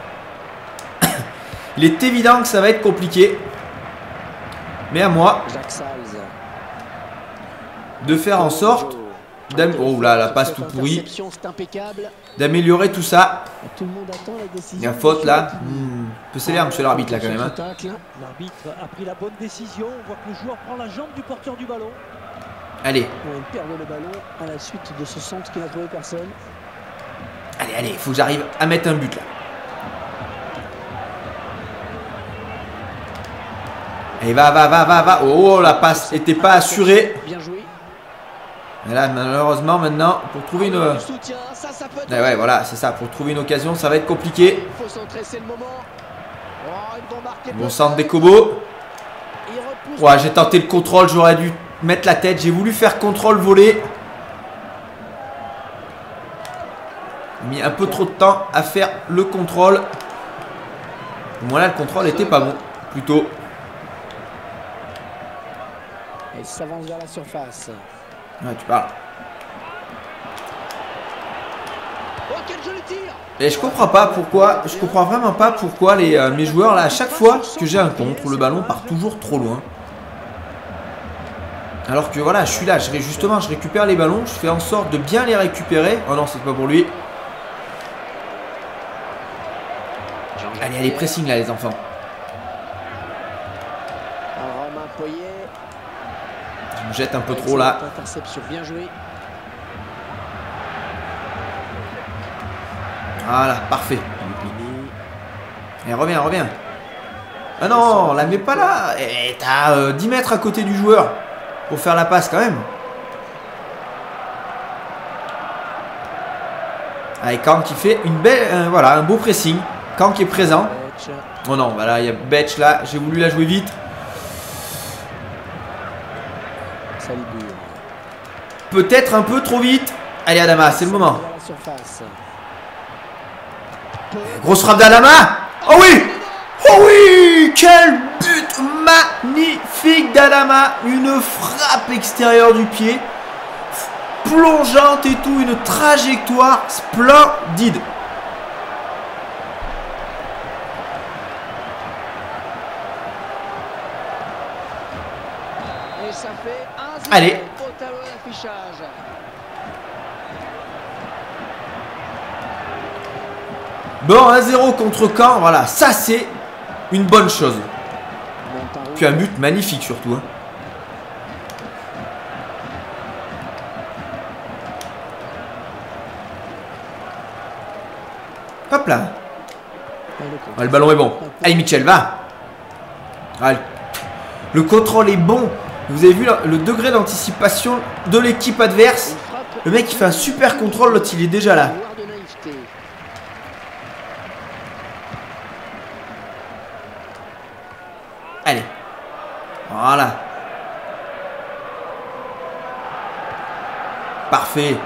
[SPEAKER 1] Il est évident que ça va être compliqué. Mais à moi de faire en sorte... Oh là, la passe tout pourrie. D'améliorer tout ça. Il y a faute là. Hmm. Peu sévère, monsieur l'arbitre là quand même. Hein.
[SPEAKER 3] L'arbitre a pris la bonne décision. On voit que le joueur prend la jambe du porteur du ballon.
[SPEAKER 1] Allez.
[SPEAKER 4] On perd le ballon à la suite de ce centre qui n'a trouvé personne.
[SPEAKER 1] Allez, allez, il faut que j'arrive à mettre un but là. Allez, va, va, va, va, va. Oh, la passe n'était pas assurée.
[SPEAKER 4] Bien joué.
[SPEAKER 1] Et là, malheureusement, maintenant, pour trouver une... Ah ouais, voilà, c'est ça. Pour trouver une occasion, ça va être compliqué. Bon centre des Kobo.
[SPEAKER 4] Il repousse.
[SPEAKER 1] Ouais, j'ai tenté le contrôle, j'aurais dû mettre la tête. J'ai voulu faire contrôle volé. J'ai mis un peu trop de temps à faire le contrôle. Moi là, le contrôle était pas bon, plutôt.
[SPEAKER 4] Il s'avance vers la surface.
[SPEAKER 1] Ouais, tu parles.
[SPEAKER 2] Oh, quel joli tir!
[SPEAKER 1] Et je comprends pas pourquoi, je comprends vraiment pas pourquoi les, euh, mes joueurs là, à chaque fois que j'ai un contre, le ballon part toujours trop loin. Alors que voilà, je suis là, je, justement, je récupère les ballons, je fais en sorte de bien les récupérer. Oh non, c'est pas pour lui. Allez, allez, pressing là les enfants.
[SPEAKER 4] Romain Poyet.
[SPEAKER 1] Je me jette un peu trop là.
[SPEAKER 4] Interception bien jouée.
[SPEAKER 1] Voilà, parfait. Et reviens, reviens. Ah non, la mets pas là. Et t'as euh, dix mètres à côté du joueur pour faire la passe quand même. Allez, Kang qui fait une belle, euh, voilà, un beau pressing. Kang qui est présent. Oh non, voilà, il y a Betch là. J'ai voulu la jouer vite. Peut-être un peu trop vite. Allez, Adama, c'est le moment. Grosse frappe d'Adama. Oh oui. Oh oui. Quel but magnifique d'Adama. Une frappe extérieure du pied. Plongeante et tout. Une trajectoire splendide.
[SPEAKER 2] Et ça fait un zéro
[SPEAKER 1] Allez.
[SPEAKER 2] au tableau d'affichage.
[SPEAKER 1] Bon, un zéro contre Caen. Voilà, ça c'est une bonne chose. Puis un but magnifique surtout. Hein. Hop là. Ah, le ballon est bon. Allez, Mitchell, va. Allez. Le contrôle est bon. Vous avez vu le, le degré d'anticipation de l'équipe adverse. Le mec il fait un super contrôle, l'autre il est déjà là. Allez. Voilà. Parfait.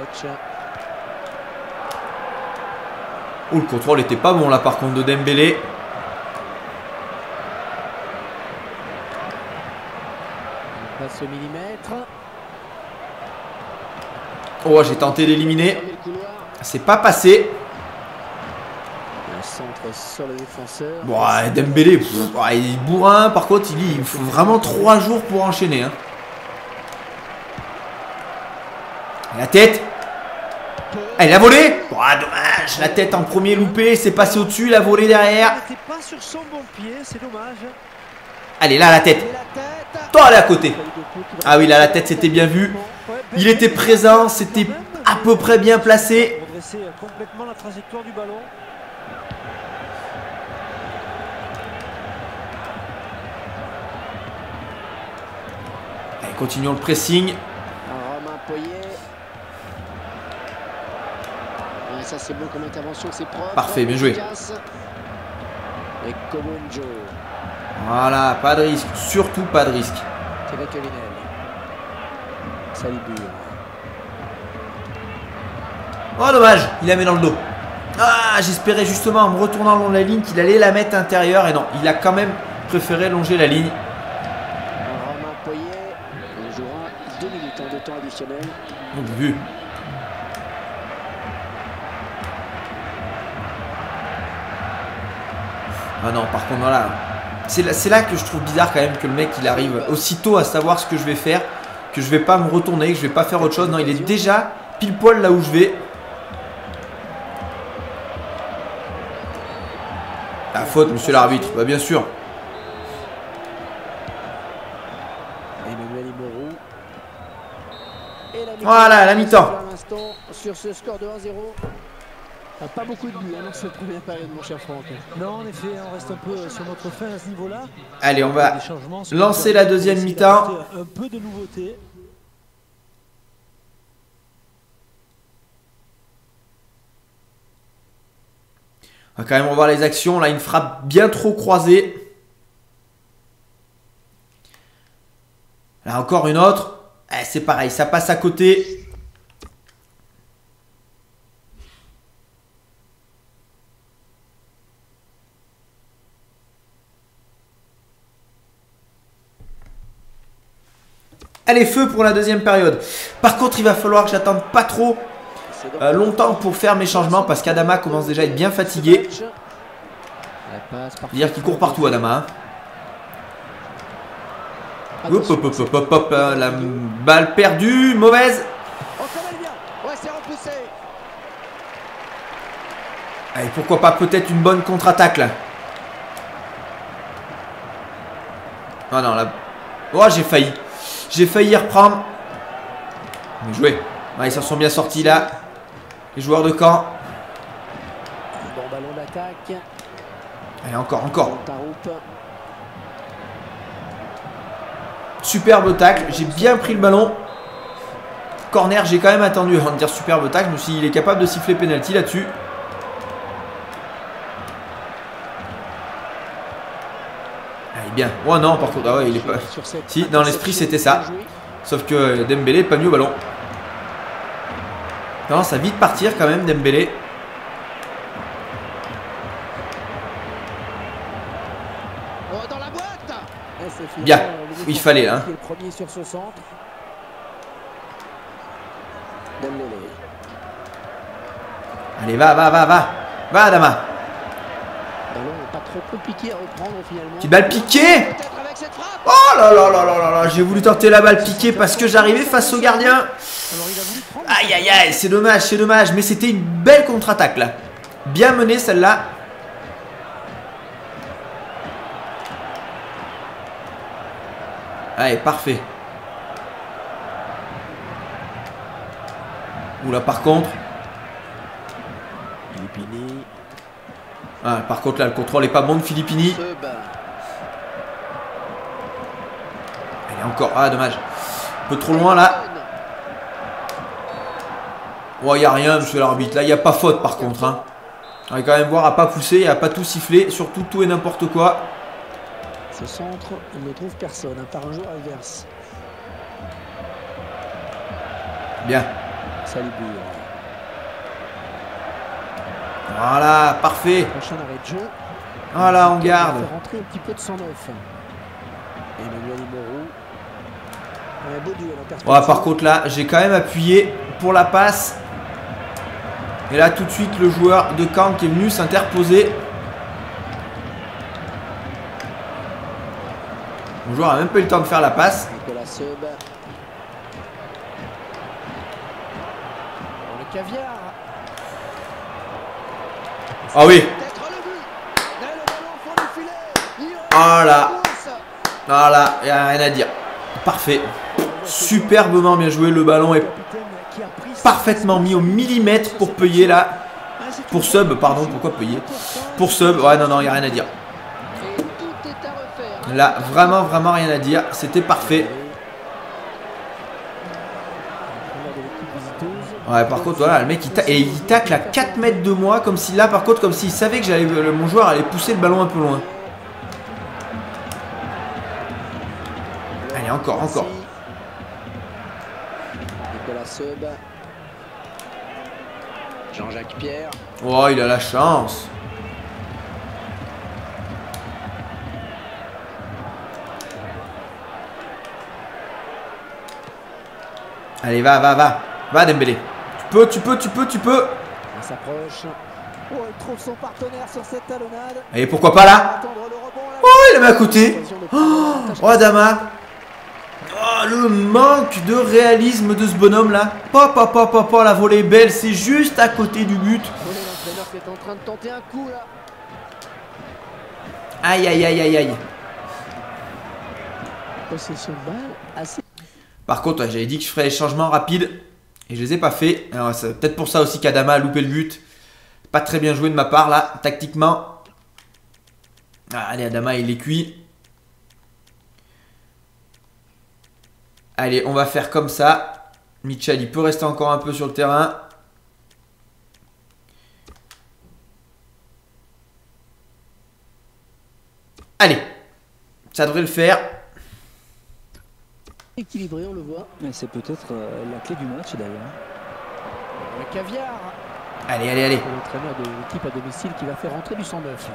[SPEAKER 1] Oh, le contrôle était pas bon là par contre de Dembélé.
[SPEAKER 4] Passe au millimètre.
[SPEAKER 1] Oh, j'ai tenté d'éliminer. C'est pas passé.
[SPEAKER 4] Un centre sur le défenseur.
[SPEAKER 1] Bon, ouais, Dembélé, pff, ouais, il est bourrin. Par contre, il, il faut vraiment trois jours pour enchaîner. Hein. La tête. Ah, il a volé. Oh, dommage. La tête en premier loupé. C'est passé au-dessus. Il a volé derrière.
[SPEAKER 3] Il n'était pas sur son bon pied, c'est dommage.
[SPEAKER 1] Allez, là, la tête. Toi, elle est à côté. Ah oui, là, la tête, c'était bien vu. Il était présent. C'était à peu près bien placé.
[SPEAKER 3] Redresser complètement la trajectoire du ballon.
[SPEAKER 1] Allez, continuons le pressing.
[SPEAKER 4] Romain Poyet. Et ça, c'est bon comme intervention, c'est propre.
[SPEAKER 1] Parfait, bien joué.
[SPEAKER 4] Et Comunjo.
[SPEAKER 1] Voilà, pas de risque. Surtout pas de risque.
[SPEAKER 4] Avec Elinel. Salibur.
[SPEAKER 1] Oh, dommage. Il la met dans le dos. Ah, j'espérais justement en me retournant long la ligne qu'il allait la mettre intérieure. Et non, il a quand même préféré longer la ligne.
[SPEAKER 4] Romain Poyet. Il jouera deux minutes de temps additionnel.
[SPEAKER 1] Oh, bien vu. Ah non, par contre, voilà. C'est là, c'est là que je trouve bizarre quand même que le mec il arrive aussitôt à savoir ce que je vais faire, que je vais pas me retourner, que je vais pas faire autre chose. Non, il est déjà pile poil là où je vais. La faute, monsieur l'arbitre, bah bien sûr.
[SPEAKER 4] Emmanuel Imorou. Et la
[SPEAKER 1] Voilà, la mi-temps.
[SPEAKER 4] Sur ce score de un zéro. Pas beaucoup de buts hein, dans cette première période, mon cher Franck.
[SPEAKER 3] Non, en effet, on reste un peu sur notre fin à ce niveau-là.
[SPEAKER 1] Allez, on va lancer la deuxième mi-temps.
[SPEAKER 3] Un peu de nouveauté.
[SPEAKER 1] On va quand même revoir les actions. Là, une frappe bien trop croisée. Là encore une autre. Eh, c'est pareil, ça passe à côté. Allez, feu pour la deuxième période. Par contre, il va falloir que j'attende pas trop euh, longtemps pour faire mes changements parce qu'Adama commence déjà à être bien fatigué. Dire qu'il court partout, Adama. Hop, hop, hop, hop, hop, hop, la balle perdue, mauvaise. Allez, pourquoi pas peut-être une bonne contre-attaque là. Oh non, là. Oh, j'ai failli. J'ai failli y reprendre. Bien joué. Ouais, ils s'en sont bien sortis là. Les joueurs de Caen.
[SPEAKER 4] Bon ballon d'attaque.
[SPEAKER 1] Allez, encore, encore. Superbe tacle. J'ai bien pris le ballon. Corner, j'ai quand même attendu avant de dire superbe tacle. Je me suis dit, il est capable de siffler penalty là-dessus. Allez, bien. Oh non, par contre, ah ouais, il est pas. Si, dans l'esprit, c'était ça. Sauf que Dembélé, pas mieux au ballon. Non, ça va vite partir quand même, Dembélé. Bien, il fallait là. Allez, va, va, va, va. Va, Adama. Petite balle piquée. Oh là là là là là là. J'ai voulu tenter la balle piquée parce que j'arrivais face au gardien. Aïe aïe aïe, c'est dommage, c'est dommage. Mais c'était une belle contre-attaque là. Bien menée celle-là. Allez, parfait. Oula, par contre. Filippini. Ah, par contre, là, le contrôle est pas bon de Filippini. Allez, encore. Ah, dommage. Un peu trop loin, là. Oh, il n'y a rien, monsieur l'arbitre. Là, il n'y a pas faute, par contre. Hein. On va quand même voir à pas pousser, à pas tout siffler. Surtout tout et n'importe quoi.
[SPEAKER 4] Ce centre, on ne trouve personne, hein, par un joueur adverse.
[SPEAKER 1] Bien.
[SPEAKER 4] Salut.
[SPEAKER 1] Voilà, parfait.
[SPEAKER 4] Prochain arrêt de jeu.
[SPEAKER 1] Voilà, on garde.
[SPEAKER 4] On va rentrer un petit peu de cent neuf. Emmanuel Moreau. Un beau duel en perspective.
[SPEAKER 1] Ouais, par contre, là, j'ai quand même appuyé pour la passe. Et là, tout de suite, le joueur de Caen qui est venu s'interposer. Le joueur a même pas eu le temps de faire la passe.
[SPEAKER 4] Nicolas Seub. Le caviar.
[SPEAKER 1] Ah oui. Voilà. Voilà, il n'y a rien à dire. Parfait. Superbement bien joué. Le ballon est parfaitement mis au millimètre pour payer là. Pour Seub, pardon, pourquoi payer? Pour Seub, ouais, non, non, il n'y a rien à dire. Là, vraiment, vraiment rien à dire. C'était parfait. Ouais, par contre, voilà, le mec, il, ta et il tacle à quatre mètres de moi. Comme si là, par contre, comme s'il savait que j'allais, mon joueur allait pousser le ballon un peu loin. Allez, encore, encore.
[SPEAKER 4] Nicolas Seub. Jean-Jacques Pierre.
[SPEAKER 1] Oh, il a la chance. Allez, va, va, va. Va, Dembélé. Tu peux, tu peux, tu peux, tu peux.
[SPEAKER 4] On s'approche. Oh, il trouve son partenaire sur cette talonnade.
[SPEAKER 1] Et pourquoi pas là? Oh, il est à côté. Oh, oh, Adama. Oh, le manque de réalisme de ce bonhomme là. Pop, pop, pop, pop, pop, la volée est belle. C'est juste à côté du but.
[SPEAKER 4] L'entraîneur qui est en train de tenter un coup là.
[SPEAKER 1] Aïe, aïe, aïe, aïe, aïe.
[SPEAKER 4] Possession de balle assez.
[SPEAKER 1] Par contre, ouais, j'avais dit que je ferais les changements rapides. Et je les ai pas fait. Alors, c'est peut-être pour ça aussi qu'Adama a loupé le but. Pas très bien joué de ma part là, tactiquement. Ah, allez, Adama, il est cuit. Allez, on va faire comme ça. Mitchell, il peut rester encore un peu sur le terrain. Allez, ça devrait le faire.
[SPEAKER 4] Équilibré, on le voit.
[SPEAKER 3] C'est peut-être euh, la clé du match d'ailleurs.
[SPEAKER 4] Le caviar.
[SPEAKER 1] Allez, allez, allez.
[SPEAKER 4] L'entraîneur de l'équipe à domicile qui va faire rentrer du cent neuf.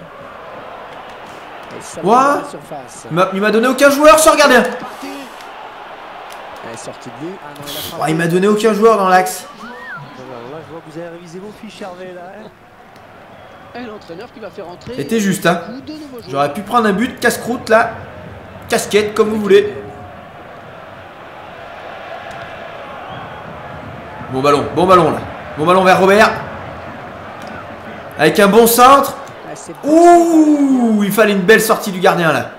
[SPEAKER 1] Ouah, il m'a donné aucun joueur sur le gardien.
[SPEAKER 4] Elle est sortie de lui. Ah non,
[SPEAKER 1] oh, il m'a donné aucun joueur dans l'axe.
[SPEAKER 3] Là, je vois que vous avez révisé vos fiches, Hervé. Là, hein.
[SPEAKER 4] Et l'entraîneur qui va faire rentrer.
[SPEAKER 1] C'était juste, hein. J'aurais pu prendre un but, casse-croûte là. Casquette, comme vous voulez. Bon ballon, bon ballon là. Bon ballon vers Robert. Avec un bon centre. Ouh, il fallait une belle sortie du gardien là.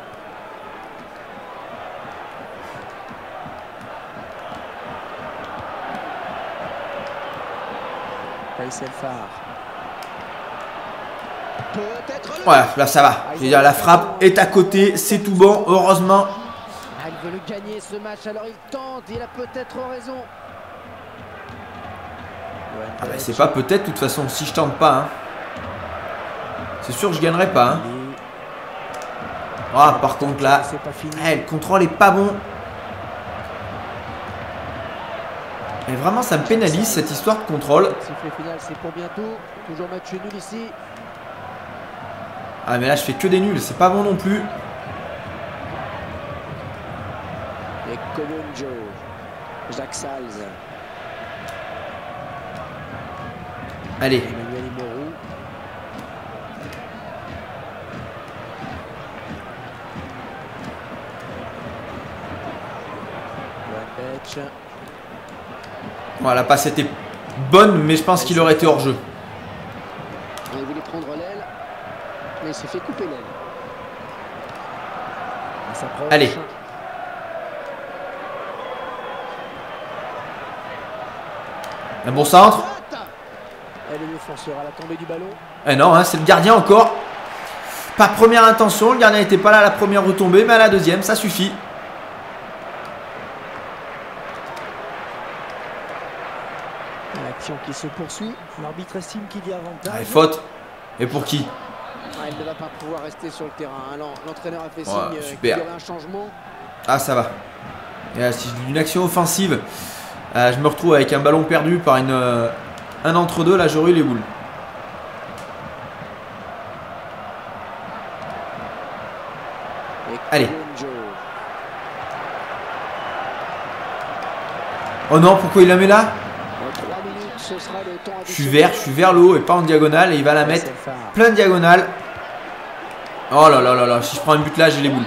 [SPEAKER 1] Ouais, là ça va. Je veux dire, la frappe est à côté, c'est tout bon, heureusement.
[SPEAKER 4] Ah, il veut le gagner ce match, alors il tente, il a peut-être raison.
[SPEAKER 1] Ah bah c'est pas peut-être, de toute façon, si je tente pas, hein. C'est sûr que je gagnerai pas, hein. Ah, par contre là, eh, le contrôle est pas bon. Et vraiment, ça me pénalise cette histoire de contrôle.
[SPEAKER 4] C'est pour bientôt, toujours match nul ici.
[SPEAKER 1] Ah mais là je fais que des nuls, c'est pas bon non plus.
[SPEAKER 4] Et Colonjo, Jacques Salz.
[SPEAKER 1] Allez.
[SPEAKER 4] Emmanuel Imorou.
[SPEAKER 1] Voilà, la passe était bonne, mais je pense qu'il aurait été hors jeu.
[SPEAKER 4] Il voulait prendre l'aile, mais il s'est fait couper l'aile.
[SPEAKER 1] Allez. Un bon centre.
[SPEAKER 4] Et le défenseur à la tombée du ballon.
[SPEAKER 1] Eh non, hein, c'est le gardien encore. Pas première intention, le gardien n'était pas là à la première retombée, mais à la deuxième, ça suffit.
[SPEAKER 4] L'action qui se poursuit.
[SPEAKER 3] L'arbitre estime qu'il y a avantage.
[SPEAKER 1] Ah, faute. Et pour qui?
[SPEAKER 4] Ah, il ne va pas pouvoir rester sur le terrain. L'entraîneur a fait
[SPEAKER 1] ouais,
[SPEAKER 4] signe
[SPEAKER 1] super.
[SPEAKER 4] qu'il y avait un changement.
[SPEAKER 1] Ah, ça va. Et là, si j'ai une action offensive, euh, je me retrouve avec un ballon perdu par une, euh, un entre-deux, là j'aurai les boules. Allez. Oh non, pourquoi il la met là? Je suis vert, je suis vers le haut et pas en diagonale. Et il va la mettre plein de diagonale. Oh là là là là, si je prends un but là, j'ai les boules.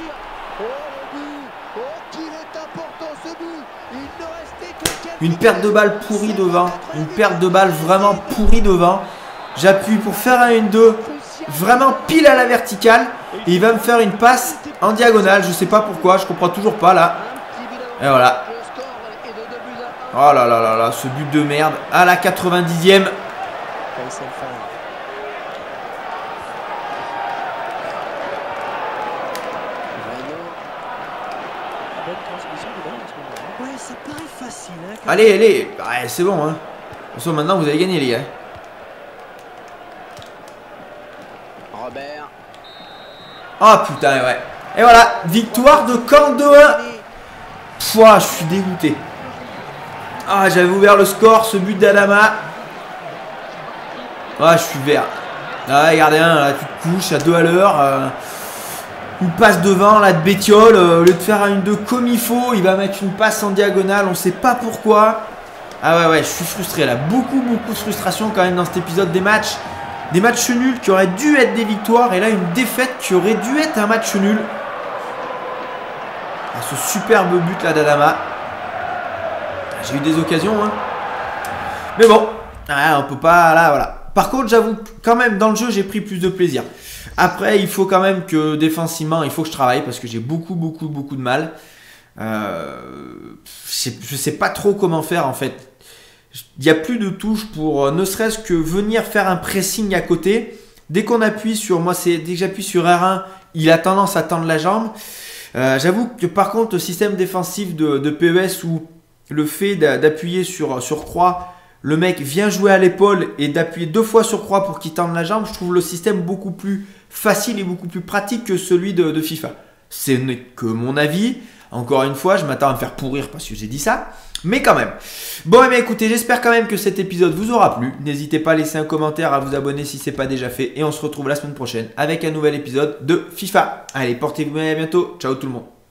[SPEAKER 1] Une perte de balle pourrie devant. Une perte de balle vraiment pourrie devant. J'appuie pour faire un un deux. Vraiment pile à la verticale. Et il va me faire une passe en diagonale. Je sais pas pourquoi, je comprends toujours pas là. Et voilà. Oh là là là là, ce but de merde. À la quatre-vingt-dixième. Allez, allez. Ouais, c'est bon, hein. Attention, maintenant vous avez gagné, les gars.
[SPEAKER 4] Robert.
[SPEAKER 1] Oh putain, ouais. Et voilà, victoire de Caen deux un. Pouah, je suis dégoûté. Ah, j'avais ouvert le score, ce but d'Adama. Ah, je suis vert. Ah, regardez, hein, là, tu te couches à deux à l'heure. Euh, une passe devant, là, de Bétiol. Euh, au lieu de faire une deux comme il faut, il va mettre une passe en diagonale. On sait pas pourquoi. Ah ouais, ouais, je suis frustré, là. Beaucoup, beaucoup de frustration quand même dans cet épisode des matchs. Des matchs nuls qui auraient dû être des victoires. Et là, une défaite qui aurait dû être un match nul. Ah, ce superbe but, là, d'Adama. J'ai eu des occasions, hein. Mais bon, ah, on peut pas, là, voilà. Par contre, j'avoue, quand même, dans le jeu, j'ai pris plus de plaisir. Après, il faut quand même que, défensivement, il faut que je travaille, parce que j'ai beaucoup, beaucoup, beaucoup de mal. Euh, je sais, sais pas trop comment faire, en fait. Il n'y a plus de touches pour, ne serait-ce que venir faire un pressing à côté. Dès qu'on appuie sur, moi, c'est dès que j'appuie sur R un, il a tendance à tendre la jambe. Euh, j'avoue que, par contre, le système défensif de, de P E S où le fait d'appuyer sur, sur croix, le mec vient jouer à l'épaule et d'appuyer deux fois sur croix pour qu'il tende la jambe, je trouve le système beaucoup plus facile et beaucoup plus pratique que celui de, de FIFA. Ce n'est que mon avis. Encore une fois, je m'attends à me faire pourrir parce que j'ai dit ça. Mais quand même. Bon, et bien écoutez, j'espère quand même que cet épisode vous aura plu. N'hésitez pas à laisser un commentaire, à vous abonner si ce n'est pas déjà fait. Et on se retrouve la semaine prochaine avec un nouvel épisode de FIFA. Allez, portez-vous bien et à bientôt. Ciao tout le monde.